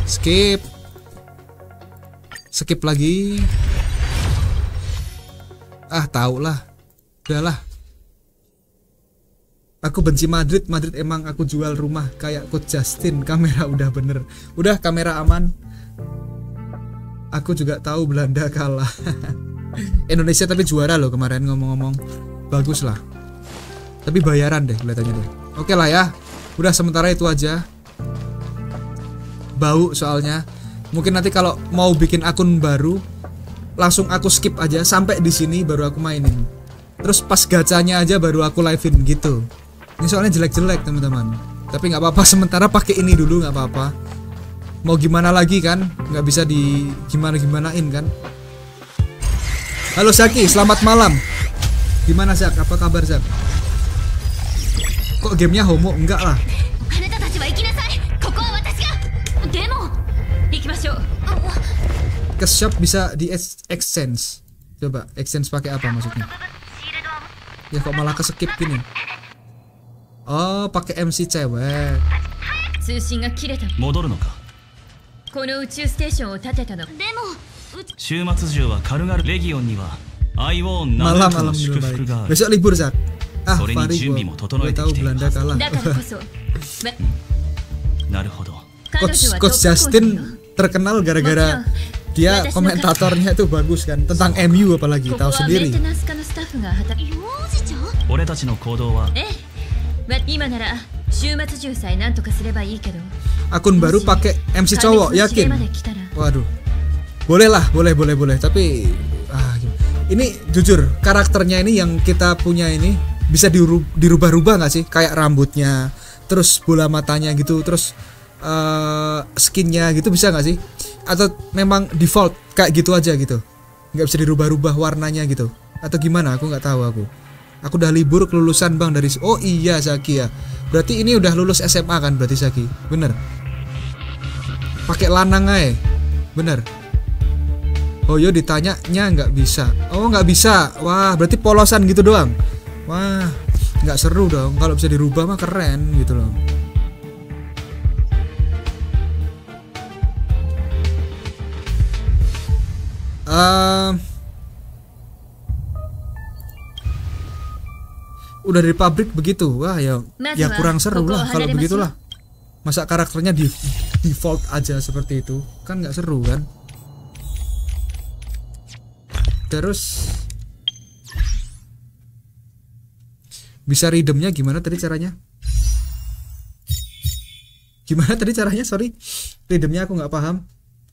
Skip lagi. Ah, tau lah. Udahlah. Aku benci Madrid emang aku jual rumah kayak Coach Justin. Kamera udah bener. Udah, kamera aman. Aku juga tahu Belanda kalah. Indonesia tapi juara loh kemarin, ngomong-ngomong. Bagus lah. Tapi bayaran deh kelihatannya deh. Oke lah ya. Udah sementara itu aja. Bau soalnya. Mungkin nanti kalau mau bikin akun baru langsung aku skip aja sampai di sini baru aku mainin. Terus pas gacanya aja baru aku live-in gitu. Ini soalnya jelek-jelek teman-teman. Tapi nggak apa-apa, sementara pakai ini dulu nggak apa-apa. Mau gimana lagi kan? Nggak bisa di gimana-gimanain kan? Halo Zaki, selamat malam. Gimana Zak? Apa kabar Zak? Kok gamenya homo? Enggak lah. Ke shop bisa di exchange. Coba exchange pakai apa maksudnya? Ya kok malah ke skip gini? Oh, pakai MC cewek. 通信が切れた。 戻るのか。 この宇宙ステーションを建てたの。 でも終末獣は軽々レギオンにはアイウォーンナル Malam トの malam 祝 minum 福 balik. がある Besok libur Zak. Ah, それに Fari 準備も整 gue えて tahu きていま Belanda す kalah. だからこそなるほど Coach Justin terkenal gara-gara dia komentatornya itu bagus kan tentang MU apalagi ここ tahu はメ sendiri. ンテナンス課のスタッフが働幼児ちゃん俺たちの行動はええ今なら終末獣さえ何とかすればいいけど Akun baru pakai MC cowok 完璧な指令ま yakin? で来たら Waduh. Boleh lah, boleh. Tapi ini jujur karakternya ini yang kita punya ini bisa dirubah-rubah nggak sih? Kayak rambutnya, terus bola matanya gitu, terus skinnya gitu bisa nggak sih? Atau memang default kayak gitu aja gitu? Nggak bisa dirubah-rubah warnanya gitu? Atau gimana? Aku nggak tahu aku. Aku udah libur kelulusan bang dari. Oh iya Zaki ya. Berarti ini udah lulus SMA kan berarti Zaki? Bener. Pakai lanang aja, bener. Oh yo ditanyanya nggak bisa. Oh nggak bisa. Wah berarti polosan gitu doang. Wah nggak seru dong. Kalau bisa dirubah mah keren gitu loh. Udah dari pabrik begitu. Wah ya kurang seru lah kalau begitulah. Masa karakternya di default aja seperti itu kan nggak seru kan. Terus bisa redeemnya gimana tadi caranya? Gimana tadi caranya? Sorry, redeemnya aku nggak paham.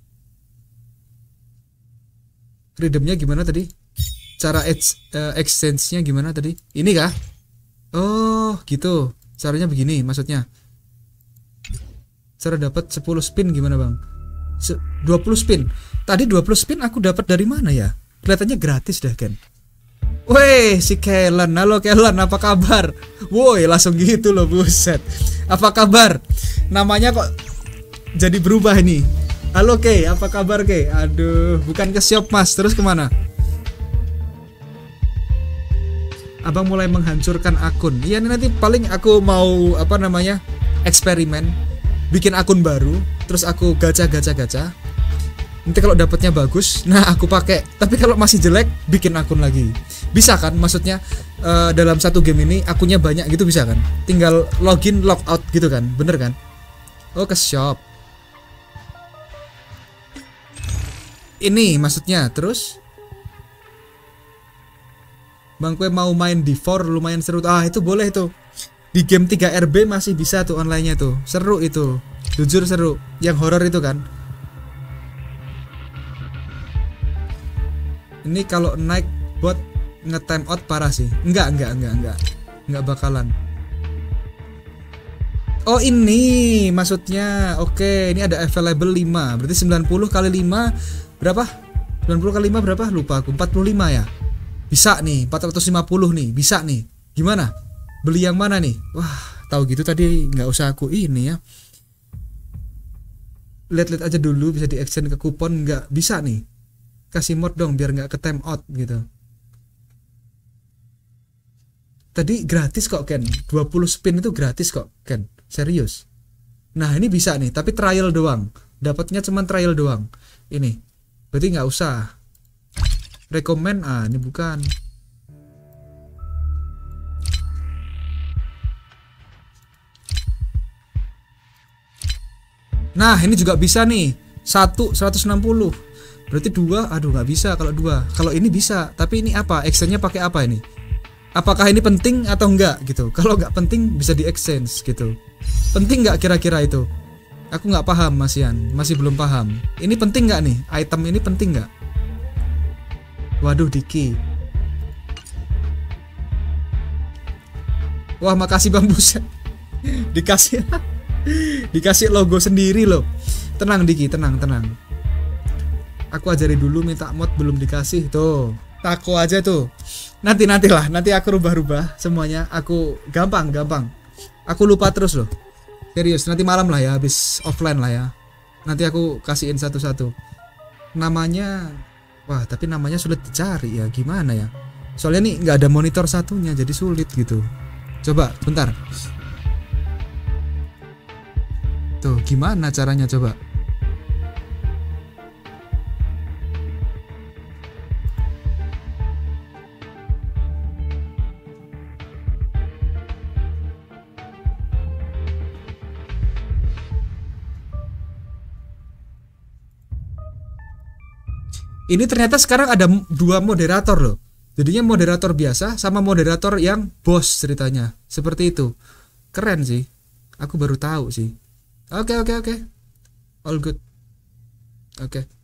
Redeemnya gimana tadi? Cara exchange-nya gimana tadi? Ini kah? Oh gitu. Caranya begini maksudnya. Cara dapat 10 spin gimana bang? 20 spin. Tadi 20 spin aku dapat dari mana ya? Kelihatannya gratis dah kan. Woi si Kellen, halo Kellen apa kabar? Woi langsung gitu loh buset. Apa kabar? Namanya kok jadi berubah ini. Halo Kay, apa kabar Kay? Aduh, bukan ke shop mas, terus kemana? Abang mulai menghancurkan akun. Iya nanti paling aku mau apa namanya eksperimen, bikin akun baru, terus aku gacha. Nanti kalau dapatnya bagus, nah aku pakai. Tapi kalau masih jelek, bikin akun lagi. Bisa kan? Maksudnya dalam satu game ini akunnya banyak gitu bisa kan? Tinggal login, logout gitu kan? Bener kan? Oh ke shop. Ini maksudnya. Terus Bang Kue mau main di 4 lumayan seru. Ah itu boleh tuh. Di game 3RB masih bisa tuh online-nya tuh. Seru itu. Jujur seru. Yang horor itu kan. Ini kalau naik bot nge-time out parah sih. Enggak bakalan. Oh ini maksudnya. Oke, ini ada available 5. Berarti 90 kali 5 berapa? 90 kali 5 berapa? Lupa aku. 45 ya. Bisa nih, 450 nih. Bisa nih. Gimana? Beli yang mana nih? Wah, tahu gitu tadi nggak usah aku ini ya. Lihat-lihat aja dulu bisa di-exchange ke kupon nggak bisa nih. Kasih mod dong biar nggak ke time out gitu. Tadi gratis kok Ken. 20 spin itu gratis kok Ken. Serius. Nah ini bisa nih tapi trial doang. Dapatnya cuma trial doang. Ini. Berarti nggak usah. Rekomen ini bukan. Nah ini juga bisa nih. 160. Berarti 2, aduh nggak bisa kalau 2. Kalau ini bisa, tapi ini apa? Exchange-nya pakai apa ini? Apakah ini penting atau enggak gitu? Kalau nggak penting bisa di exchange gitu. Penting nggak kira-kira itu? Aku nggak paham masih belum paham. Ini penting nggak nih? Item ini penting nggak? Waduh Diki. Wah makasih Bang Buset. Dikasih logo sendiri loh. Tenang Diki, tenang. Aku ajari dulu minta mod belum dikasih tuh. Tako aja tuh. Nanti aku rubah semuanya. Aku gampang. Aku lupa terus loh. Serius, nanti malam lah ya habis offline lah ya. Nanti aku kasihin satu-satu. Namanya wah, tapi namanya sulit dicari ya. Gimana ya? Soalnya nih nggak ada monitor satunya jadi sulit gitu. Coba bentar. Tuh, gimana caranya coba? Ini ternyata sekarang ada 2 moderator loh. Jadinya moderator biasa sama moderator yang bos ceritanya. Seperti itu. Keren sih. Aku baru tahu sih. Oke. All good. Oke.